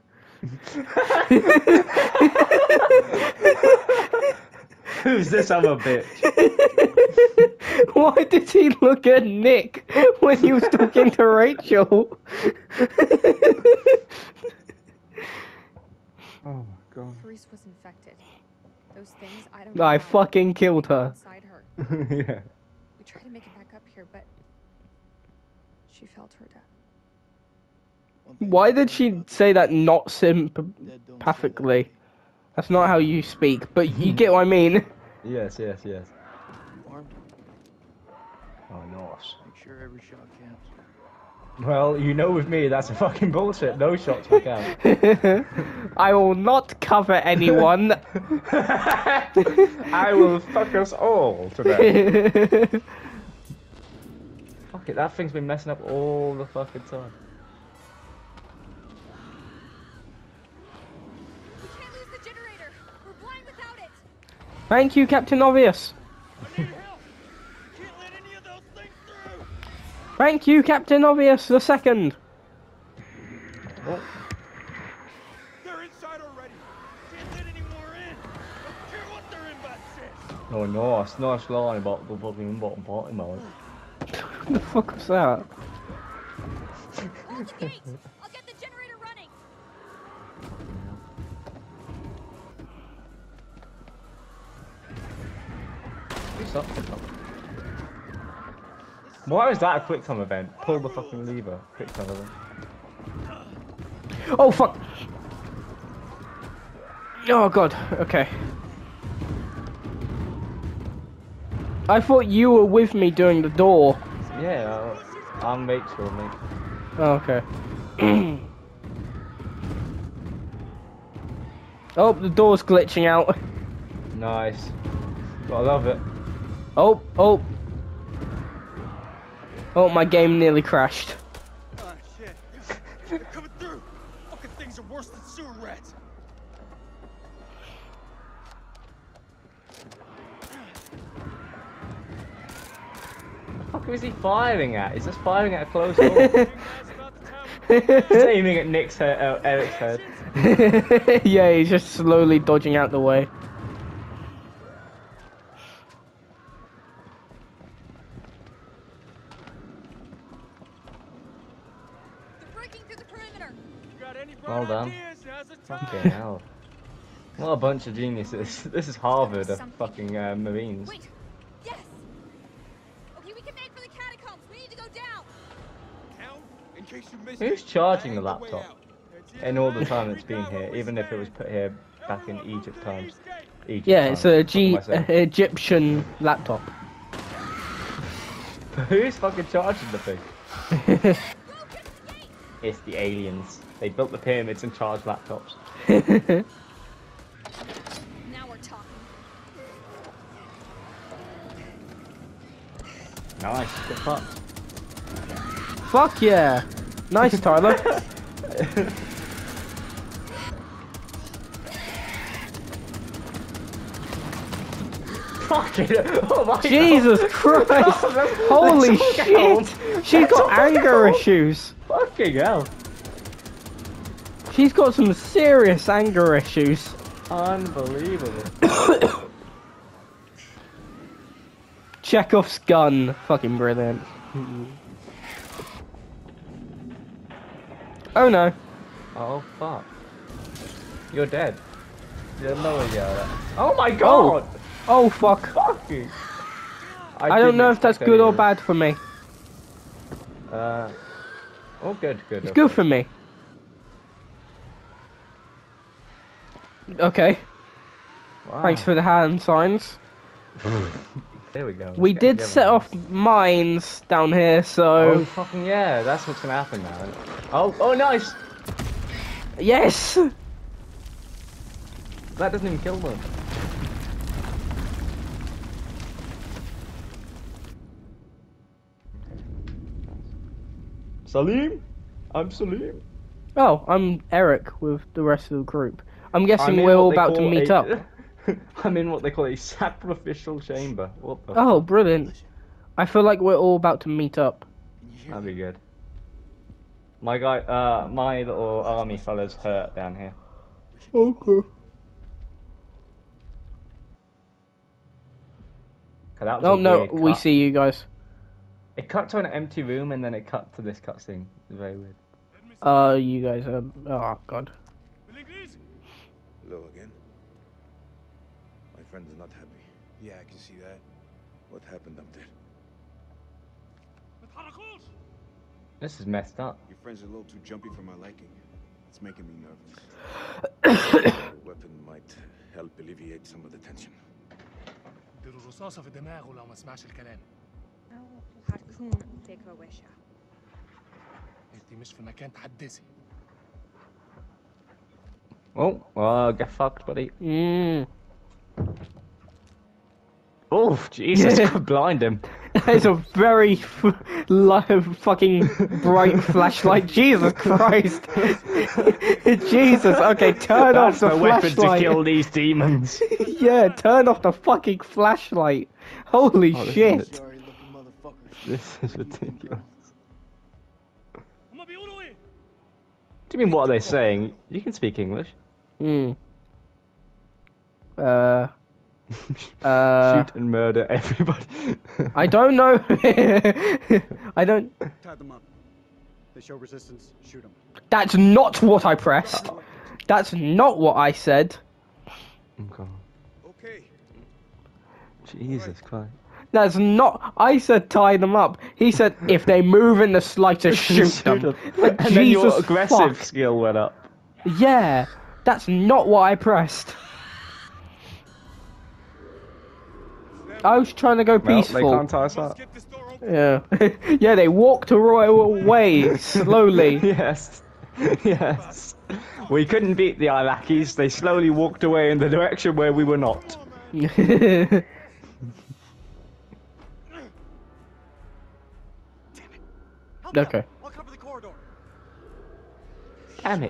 Who's this other bitch? Why did he look at Nick when he was talking to Rachel? Oh my god. Therese was infected. Those things, I don't know. I how, fucking killed her. inside her. Yeah. We tried to make it back up here, but she fell to her death. One thing Why I did learned she about say that not dead don't say sympathically? that. That's not how you speak, but you get what I mean. Yes, yes, yes. You armed? Oh, nice. Make sure every shot counts. Well, you know with me, that's a fucking bullshit. No shots will count. I will not cover anyone. I will fuck us all today. Fuck it, that thing's been messing up all the fucking time. We can't lose the generator. We're blind without it. Thank you, Captain Obvious. I need help. Can't let any of those things through. Thank you, Captain Obvious the second. Oh, They're inside already. Can't let any more in. Don't care what their invite says. oh nice, nice line about the fucking bottom party mode. What the fuck was that? Hold the gate. I'll get the generator Why was that a quick time event? Pull the fucking lever. Quick time event. Oh fuck! Oh god. Okay. I thought you were with me doing the door. Yeah, I'll, I'll make sure, mate. Oh, okay. Oh, the door's glitching out. Nice. But I love it. Oh, oh. Oh, my game nearly crashed. Ah, shit. They're coming through. Fucking things are worse than sewer rats. What the fuck is he firing at? He's just firing at a closed door. He's aiming at Nick's head, uh, Eric's head. Yeah, he's just slowly dodging out the way. They're breaking through the perimeter. You got any bright Well done. ideas? Now's the time. Fucking hell. What a bunch of geniuses. This is Harvard of Something. fucking uh, Marines. Wait. Yes. Okay, we can make for the catacombs. We need to go down. Down, in case you missed Who's it, charging the I ain't way laptop? out. That's it. In all the time it's Every been time here, we even if it was stand. put here back in Everyone Egypt move to the times. east gate. Egypt Yeah, times. it's a G What am I saying? Egyptian laptop. Who's fucking charging the thing? Go get the gate. It's the aliens. They built the pyramids and charged laptops. Now we're talking. Nice. Good fuck. Fuck yeah! Nice, Tyler. Fucking oh my Jesus god. Christ! Holy Let's all shit! go. She's Let's all got anger go. issues. Fucking hell. She's got some serious anger issues. Unbelievable. Chekhov's gun. Fucking brilliant. Oh no. Oh fuck. You're dead. There's no way you are that. Oh my god! Oh fuck. Fucking. I, don't didn't know if that's expect good any or of this. bad for me. Uh. Oh, good, good. It's okay. good for me. Okay. Wow. Thanks for the hand signs. There we go. We Get did together set now. off mines down here, Oh so fucking yeah! That's what's gonna happen now. Isn't it? Oh, oh, nice. yes. That doesn't even kill them. Salim, I'm Salim. Oh, I'm Eric with the rest of the group. I'm guessing I'm in we're what all they about to call meet a- up. I'm in what they call a sacrificial chamber. What the? Oh, brilliant. I feel like we're all about to meet up. Can you hear That'd me? be good. My guy, uh, my little army fella's hurt down here. Okay. 'Cause that was Oh a no, weird we cut. see you guys. It cut to an empty room and then it cut to this cutscene. It's very weird. Uh, you guys are. Oh god. Hello again. My friend is not happy. Yeah, I can see that. What happened up there? This is messed up. Your friend's a little too jumpy for my liking. It's making me nervous. A weapon might help alleviate some of the tension. اديله الرصاصة في دماغه لو ما سمعش الكلام. أو هتكون فكرة وحشة. انت مش في مكان تحدثي. Oh, well, get fucked, buddy. Mm. Oh, Jesus, blind him. It's a very f- li- fucking bright flashlight. Jesus Christ. Jesus. Okay, turn off That's the the weapon to flashlight. kill these demons. Yeah, turn off the fucking flashlight. Holy Oh, this is shit. it. Sorry looking motherfuckers. This is ridiculous. هما بيقولوا ايه؟ Do you mean what are they saying? You can speak English. Hmm. Uh. Uh. Shoot and murder everybody. I don't know. I don't. Tie them up. They show resistance, shoot them. That's not what I pressed. That's not what I said. Okay. Okay. Jesus Christ. That's not. I said tie them up. He said if they move in the slightest, shoot them. Like, And then your Jesus aggressive fuck. skill went up. Yeah, that's not what I pressed. I was trying to go Well, they peaceful. can't tie us up. Get this door open. Yeah, yeah. They walked a royal way slowly. Yes. Yes. We couldn't beat the Iraqis. They slowly walked away in the direction where we were not. Okay. I'll cover the corridor. Damn it.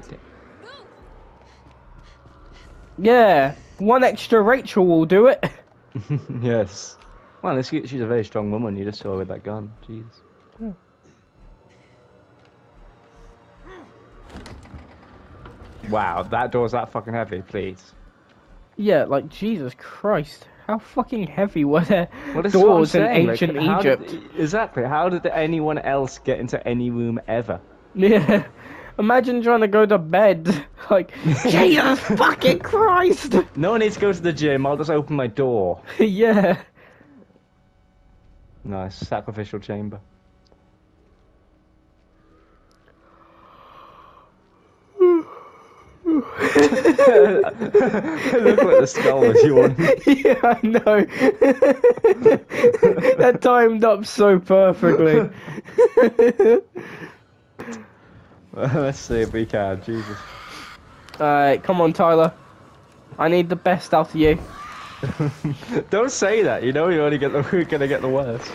Yeah, one extra Rachel will do it. Yes. Well, this, she's a very strong woman. You just saw her with that gun. Jeez. Wow, that door's that fucking heavy, please. Yeah, like Jesus Christ, how fucking heavy were their Well, this is what I'm doors in saying, like, ancient how did- Egypt? exactly. How did anyone else get into any room ever? Yeah. Imagine trying to go to bed. Like, Jesus fucking Christ! No one needs to go to the gym. I'll just open my door. Yeah. Nice. Sacrificial chamber. Look like the skull was yawning. Yeah, I know. That timed up so perfectly. Let's see if we can. Jesus. Alright, come on, Tyler. I need the best out of you. Don't say that. You know you're only get the, you're gonna get the worst.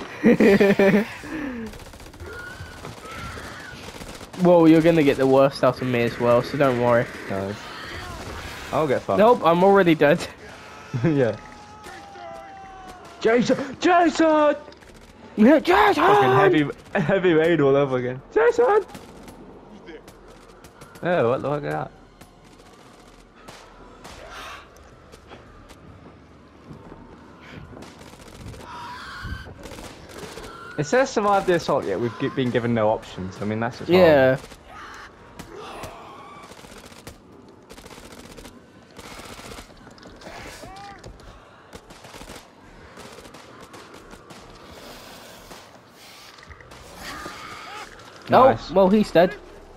Well, you're gonna get the worst out of me as well, so don't worry. Nice. I'll get fucked. Nope, I'm already dead. Yeah. Jason! Jason! Yeah, Jason! Fucking heavy, heavy rain all over again. Jason! Who's there? Oh, what the fuck is that? It says survive the assault, yet we've gi- been given no options. I mean, that's just Yeah. Nice. Oh, well, he's dead.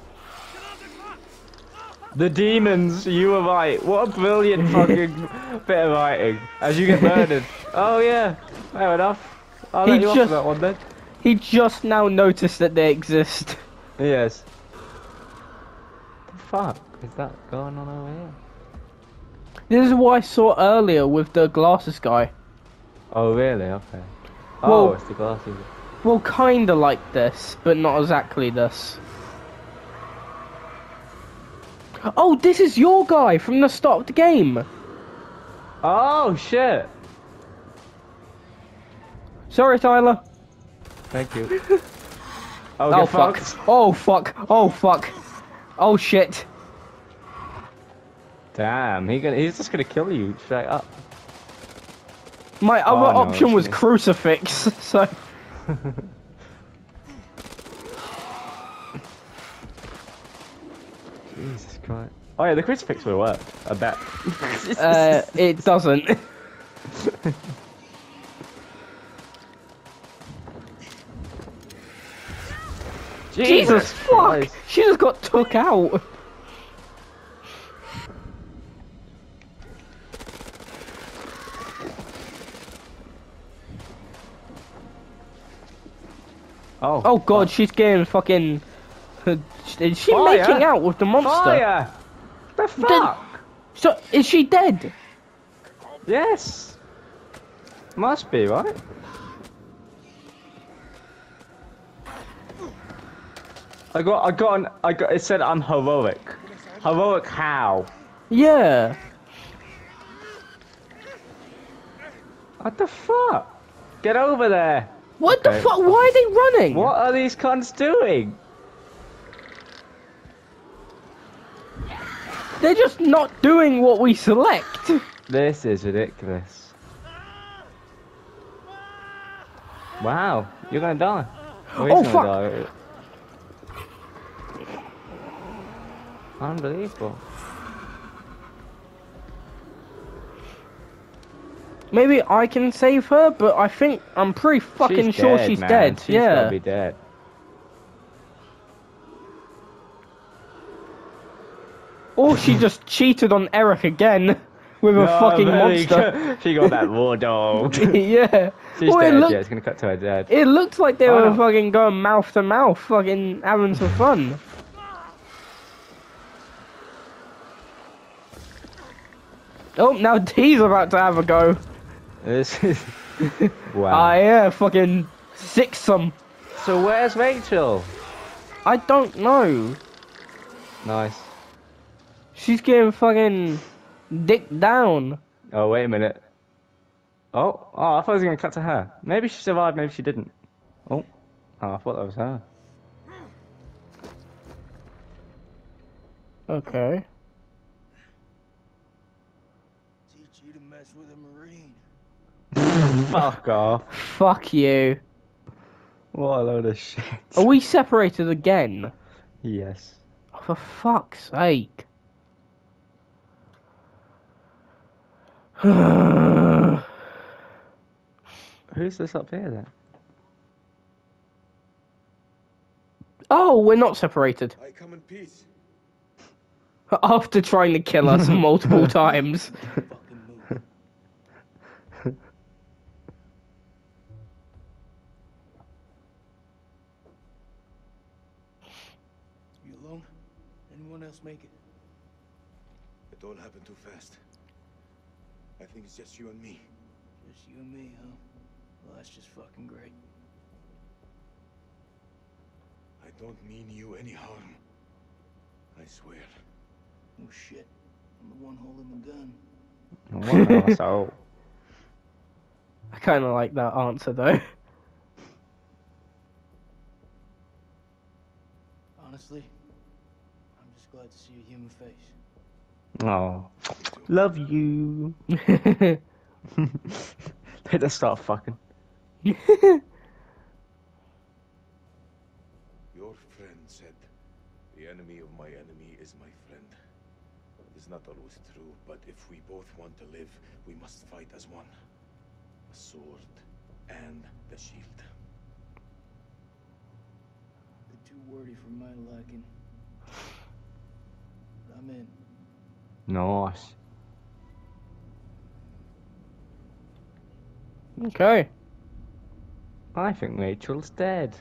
The demons, you were right. What a brilliant fucking bit of writing. As you get murdered. Oh yeah, fair enough. I'll He let you off just- for that one then. He just now noticed that they exist. Yes. The fuck is that going on over here? This is what I saw earlier with the glasses guy. Oh really? Okay. Oh, Well- it's the glasses. Well, kinda like this, but not exactly this. Oh, this is your guy from the start of the game. Oh shit! Sorry, Tyler. Thank you. Oh, Oh get fuck. fucked. Oh fuck. Oh fuck. Oh shit. Damn, he gonna, he's just gonna kill you straight up. My Oh, other no, option was it's me. crucifix, so. Jesus Christ. Oh yeah, the crucifix will work. I bet. Uh, it doesn't. Jesus fuck! Christ. She just got took out. Oh. Oh god, she's getting fucking. Is she Fire? making out with the monster? Fire! The fuck? So is she dead? Yes. Must be, right? I got, I got an, I got, it said I'm heroic. Heroic how? Yeah. What the fuck? Get over there. What Okay. the fuck? Why are they running? What are these cunts doing? They're just not doing what we select. This is ridiculous. Wow, you're gonna die. Or he's Oh, gonna fuck. die. Unbelievable. Maybe I can save her, but I think I'm pretty fucking she's sure dead, she's man. dead. She's yeah. gotta be dead. Or she just cheated on Eric again with a No, fucking really, monster. She got that raw dog. yeah. She's Well, it dead. looked, Yeah, it's gonna cut to her dead. it looked like they Oh, were no. fucking going mouth to mouth, fucking having some fun. Oh, now he's about to have a go. This is wow. Ah, yeah, fucking six some. So where's Rachel? I don't know. Nice. She's getting fucking dick down. Oh wait a minute. Oh, oh, I thought it was gonna cut to her. Maybe she survived, maybe she didn't. Oh, oh I thought that was her. Okay. Teach you to mess with a Marine. Fuck off. Fuck you. What a load of shit. Are we separated again? Yes. Oh, for fuck's sake. Who's this up here then? Oh, we're not separated. I come in peace. After trying to kill us multiple times. Fucking move. You alone? Anyone else make it? It all happened too fast. I think it's just you and me. Just you and me, huh? Well, that's just fucking great. I don't mean you any harm. I swear. Oh shit. I'm the one holding the gun. What an arsehole. I kind of like that answer though. Honestly, I'm just glad to see a human face. Oh. Love you. They just start fucking. Your friend said, the enemy of my enemy is my friend. It's not always true, but if we both want to live, we must fight as one. A sword and the shield. They're too wordy for my liking. But I'm in. Nice. Okay. I think Rachel's dead.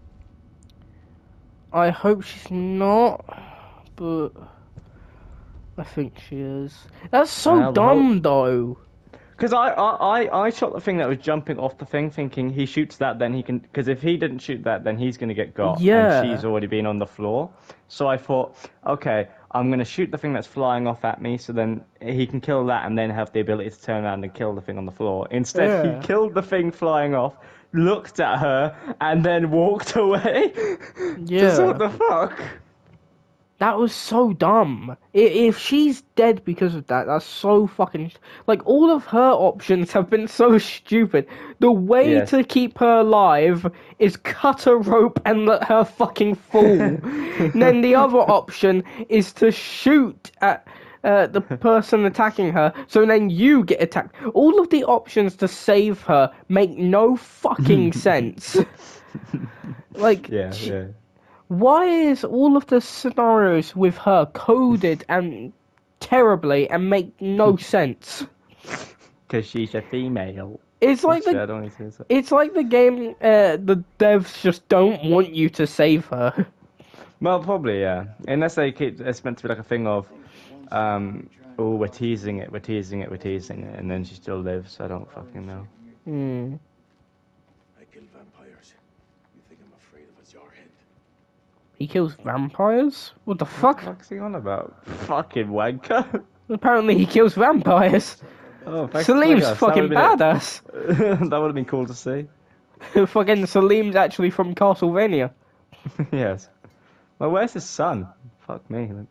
I hope she's not, but I think she is. That's so Well, dumb though. Because I, I, I, I shot the thing that was jumping off the thing, thinking he shoots that, then he can. Because if he didn't shoot that, then he's gonna get got. Yeah. And she's already been on the floor. So I thought, okay, I'm gonna shoot the thing that's flying off at me, so then he can kill that, and then have the ability to turn around and kill the thing on the floor. Instead, Yeah. he killed the thing flying off, looked at her, and then walked away. Yeah. Just what the fuck? That was so dumb. I- If she's dead because of that, that's so fucking... Like, all of her options have been so stupid. The way Yes. to keep her alive is cut a rope and let her fucking fall. And then the other option is to shoot at uh, the person attacking her, so then you get attacked. All of the options to save her make no fucking sense. Like, Yeah, she- yeah. why is all of the scenarios with her coded and terribly and make no sense? Because she's a female. It's like Shit, I the don't need to say that. it's like the game. Uh, the devs just don't want you to save her. Well, probably, yeah. Unless they keep, it's meant to be like a thing of, um, oh, we're teasing it, we're teasing it, we're teasing it, and then she still lives. I don't fucking know. Hmm. I kill vampires. You think I'm afraid of a jarhead? He kills vampires. What the fuck? What's he on about? Fucking wanker. Apparently he kills vampires. Oh, thanks Salim's to us. fucking That badass. would've been it. That would have been cool to see. Fucking Salim's actually from Castlevania. Yes. Well, where's his son? Fuck me. Like,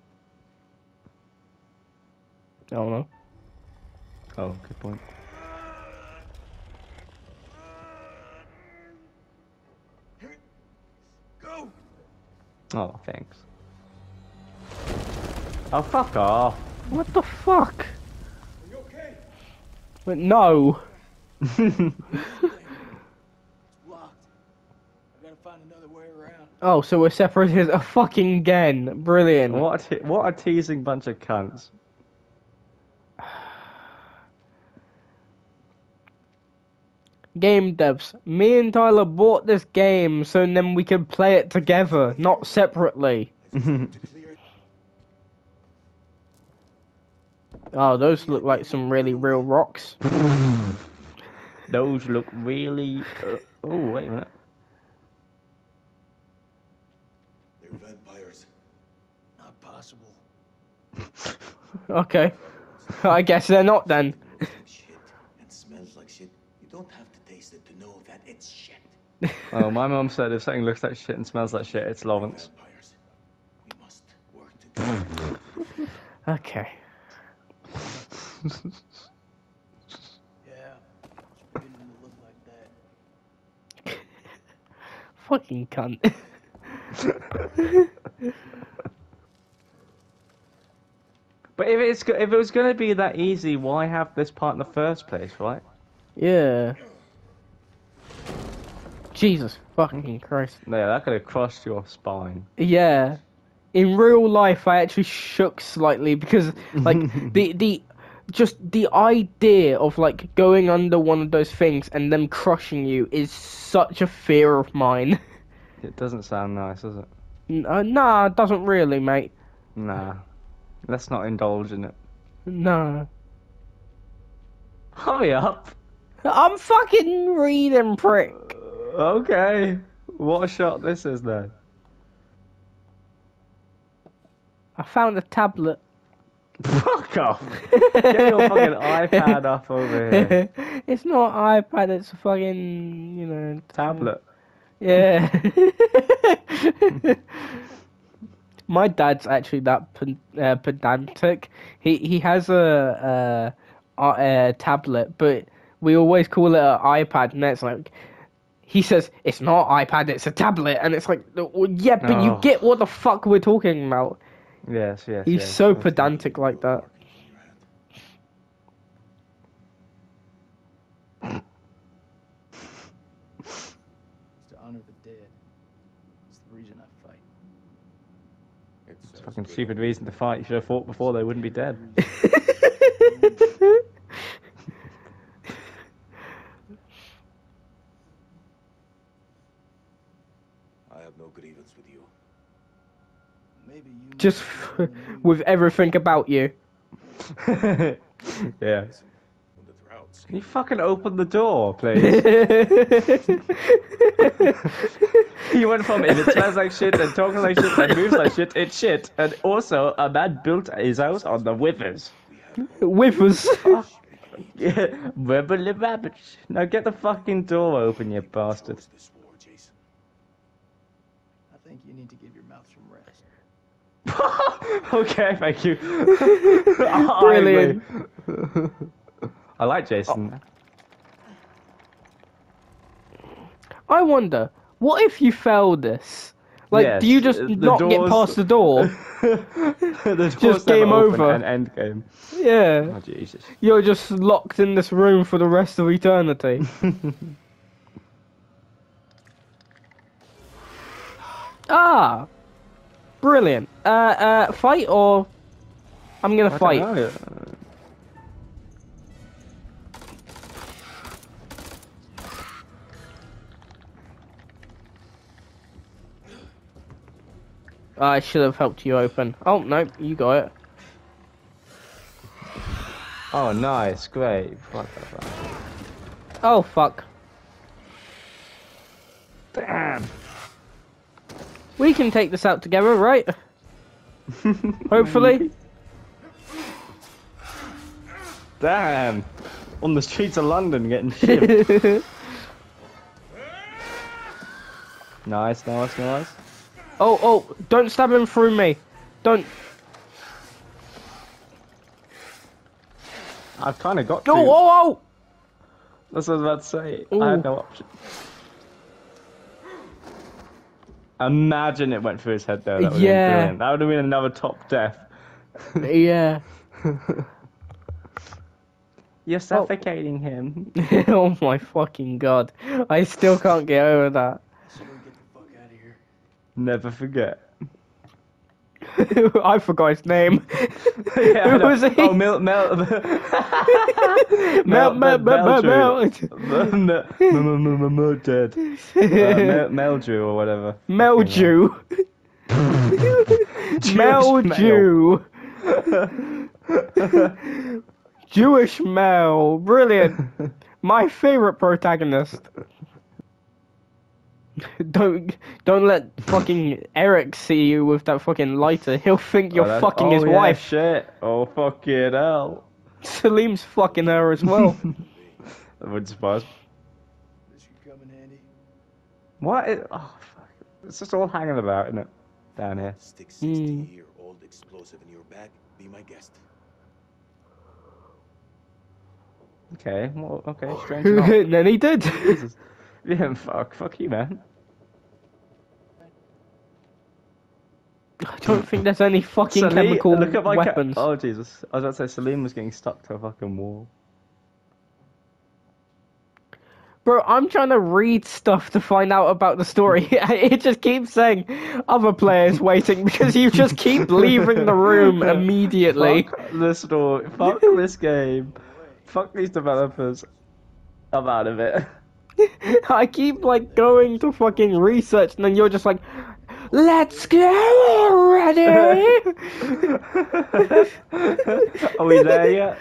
I don't know. oh, good point. Go! Oh, thanks. Oh, fuck off. What the fuck? Are you okay? But no. It's locked. I gotta find another way around. Oh, so we're separated a fucking again. Brilliant. What a te- what a teasing bunch of cunts. Game devs. Me and Tyler bought this game so then we can play it together, not separately. Oh, those look like some really real rocks. Those look really. Uh, oh, wait a minute. They're vampires. Not possible. Okay. I guess they're not then. Shit and smells like shit. You don't have to taste it to know that it's shit. Oh, my mum said if something looks like shit and smells like shit, it's Lawrence. Vampires. We must work together. Okay. Yeah. It's beginning to look like that. Fucking cunt. But if it's go- if it was gonna be that easy, why have this part in the first place, right? Yeah. Jesus fucking Christ. Yeah, that could have crushed your spine. Yeah. In real life, I actually shook slightly because, like, the the just the idea of like going under one of those things and them crushing you is such a fear of mine. It doesn't sound nice, does it? N- uh, nah, it doesn't really, mate. Nah. Let's not indulge in it. No. Hurry up! I'm fucking reading, prick. Okay. What a shot this is then. I found a tablet. Fuck off! Get your fucking iPad up over here. It's not an iPad, it's a fucking, you know... Tablet. Yeah. My dad's actually that pen- uh, pedantic. He he has a, a, a tablet, but we always call it an iPad, and it's like... He says, it's not iPad, it's a tablet, and it's like, well, yeah, but Oh. you get what the fuck we're talking about. Yes, yes, He's yes. so pedantic like that. It's to honor the dead. It's the reason I fight. It's a fucking stupid reason to fight. You should have fought before they wouldn't be dead. I have no grievance with you. Maybe you Just with everything about you. Yeah. When the droughts Can you fucking open the door, please? He went from if it smells like shit and talking like shit and moves like shit, it's shit. And also, a man built his house on the withers. Withers. Yeah, wibbly rabbit. Now get the fucking door open, you bastard. this war, Jason. I think you need to give your mouth some rest. Okay, thank you. I Brilliant. agree. I like Jason. I wonder, what if you fail this? Like, Yes, do you just the not get doors- past the door? The door's Just never game open over. and end game. Yeah. Oh Jesus. You're just locked in this room for the rest of eternity. Ah! Brilliant. Uh, uh, fight or... I'm gonna I fight. don't know. I should have helped you open. Oh, no, you got it. Oh, nice, great. Fuck that. Fuck. Oh, fuck. Damn. We can take this out together, right? Hopefully. Damn. On the streets of London getting shit. Nice, nice, nice. Oh, oh, don't stab him through me. Don't. I've kind of got to. Oh, oh, oh! That's what I was about to say. Ooh. I had no option. Imagine it went through his head there. That would Yeah. have been brilliant. That would have been another top death. Yeah. You're suffocating him. Oh my fucking god. I still can't get over that. So we get the fuck out of here. Never forget. I forgot his name. Yeah, I Who know. was he? Oh, Mel, Mel, Mel, Mel, Mel, Mel, Mel, Mel, dead. Uh, Meldrew or whatever. Meldew. Meldew. Jewish Mel. Brilliant. My favorite protagonist. Don't don't let fucking Eric see you with that fucking lighter. He'll think you're Oh, that's- fucking oh, his yeah, wife. Shit. Oh, fucking hell. Salim's fucking her as well. That wouldn't surprise me. This could come in handy. What? Is, oh, fuck. It's just all hanging about, isn't it? Down here. Stick Hmm. sixty-year-old explosive in your bag. Be my guest. Okay. Well, okay. Strange enough. And then he did. Jesus. Yeah, fuck. Fuck you, man. I don't think there's any fucking Salim- chemical look at my ca- weapons. Oh, Jesus. I was about to say Salim was getting stuck to a fucking wall. Bro, I'm trying to read stuff to find out about the story. It just keeps saying other players waiting because you just keep leaving the room immediately. Fuck this story. Fuck this game. Fuck these developers. I'm out of it. I keep like going to fucking research and then you're just like, let's go already! Are we there yet?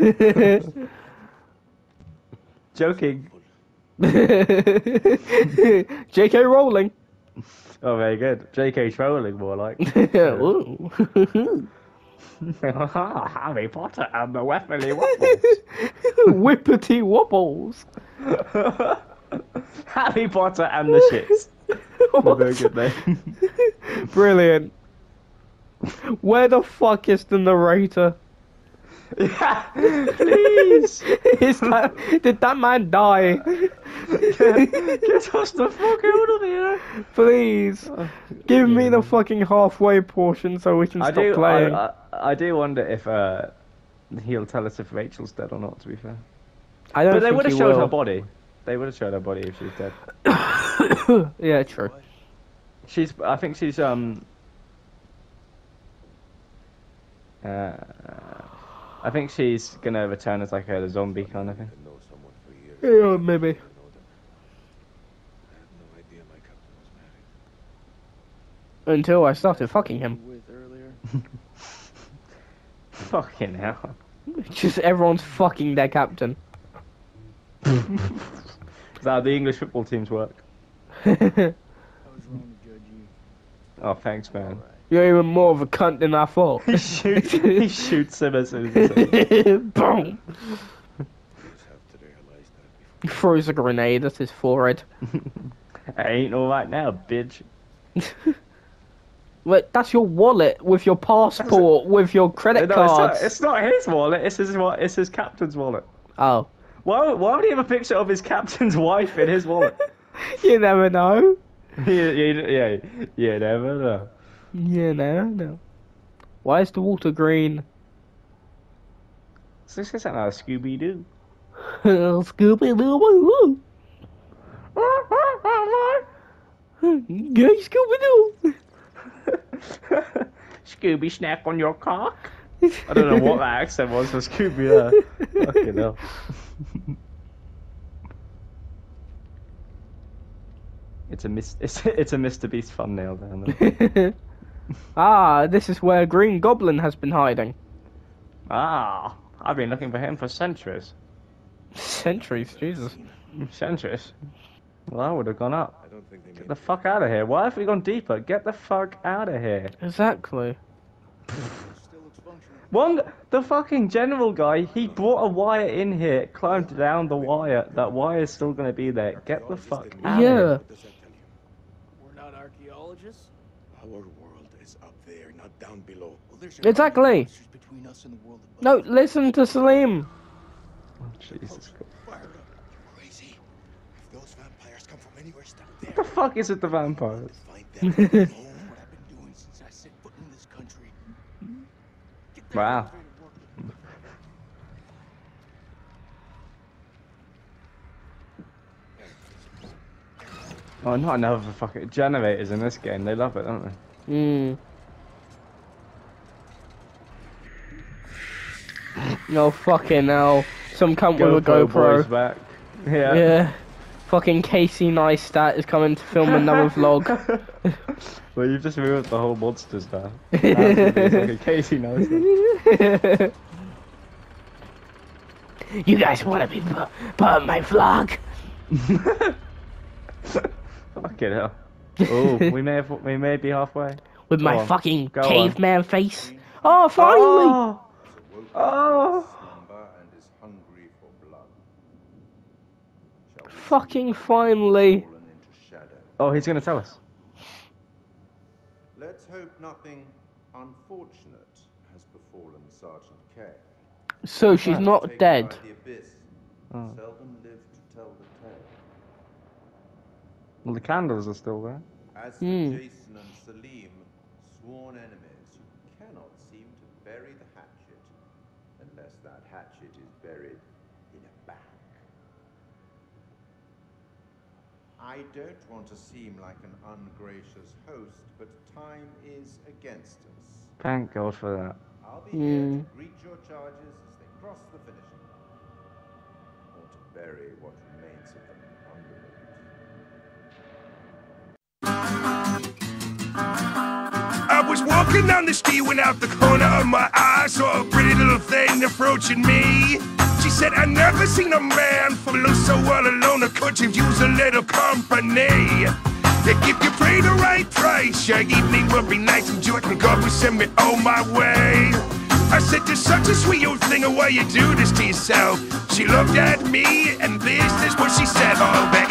Joking. J K Rowling. Oh, very good. J K trolling, more like. Ooh. Harry Potter and the Weaponly Waffles. Whippity wobbles. Harry Potter and the shits. A very good name. Brilliant. Where the fuck is the narrator? Yeah, please. Is that, did that man die? Get, get us the fuck out of here. Please. Give me the fucking halfway portion so we can I stop do, playing. I, I, I do wonder if uh, he'll tell us if Rachel's dead or not, to be fair. I don't But they think would have he showed will. her body. They would have showed her body if she's dead. Yeah, true. She's, I think she's, um... Uh, I think she's gonna return as like a zombie kind of thing. I know someone for years. Yeah, maybe. I know them. I had no idea my captain was married. Until I started fucking him. With earlier. Fucking hell. Just everyone's fucking their captain. Is that how the English football teams work? I was wrong to judge you. Oh, thanks, man. You're even more of a cunt than I thought. He shoots, he shoots him as soon as he says it. Boom! Just have to realize that before. Throws a grenade at his forehead. I ain't alright now, bitch. Wait, that's your wallet with your passport, with your credit No, it's not, cards. it's not his wallet, it's his, wa- it's his captain's wallet. Oh. Why, why would he have a picture of his captain's wife in his wallet? You never know. you, you, yeah, you never know. You never know. Why is the water green? So this isn't a Scooby-Doo. Scooby Doo. Gay Scooby Doo. Scooby snack on your cock? I don't know what that accent was for Scooby there. Fucking hell. It's a mis- it's, it's a Mister Beast thumbnail there. Ah, this is where Green Goblin has been hiding. Ah, I've been looking for him for centuries. Centuries, Jesus. Centuries? Well, I would have gone up. I don't think they Get made the fuck out of here. Why have we gone deeper? Get the fuck out of here. Exactly. Still looks functional. One, the fucking general guy, he brought a wire in here, climbed down the wire. That wire is still gonna be there. Get the fuck out Yeah. of here. What does that tell you? We're not archaeologists. Our world is up there, not down below. Well, there's Exactly. monsters between us and the world above. No, listen to Salim. Oh, Jesus Christ. Fired up. Crazy. If those vampires come from anywhere, stop there. What the fuck is it, the vampires? Find them. That's what I've been doing since I set foot in this country. Get that Wow. elevator working. Oh, not another fucking generators in this game. They love it, don't they? Hmm. No fucking hell. Some cunt with a GoPro GoPro. boys back. Yeah. Yeah. Fucking Casey Neistat is coming to film another vlog. Well, you've just ruined the whole monsters now. It's like a Casey Neistat. You guys want to be part of my vlog? Fucking hell. Oh, we may have, we may be halfway. With Go my on. fucking Go on. caveman face. Oh, finally! Oh! Oh! And is hungry for blood. Shall we Fucking finally. fallen into shadow? Oh, he's gonna tell us. Let's hope nothing unfortunate has befallen Sergeant K. So she's not Taken dead. by the abyss, Oh. seldom lived to tell the tale. Well, the candles are still there. As for Hmm. Jason and Salim, sworn enemies, you cannot seem to bury the hatchet unless that hatchet is buried in a bag. I don't want to seem like an ungracious host, but time is against us. Thank God for that. I'll be here Hmm. to greet your charges as they cross the finish line, or to bury what remains of them underfoot. I was walking down the street when out the corner of my eye saw a pretty little thing approaching me. She said, I never seen a man feel so all alone I could have used a little company. If you pay the right price, your evening will be nice and you and God will send me on my way. I said, there's such a sweet old thing, why you do this to yourself? She looked at me and this is what she said, oh baby.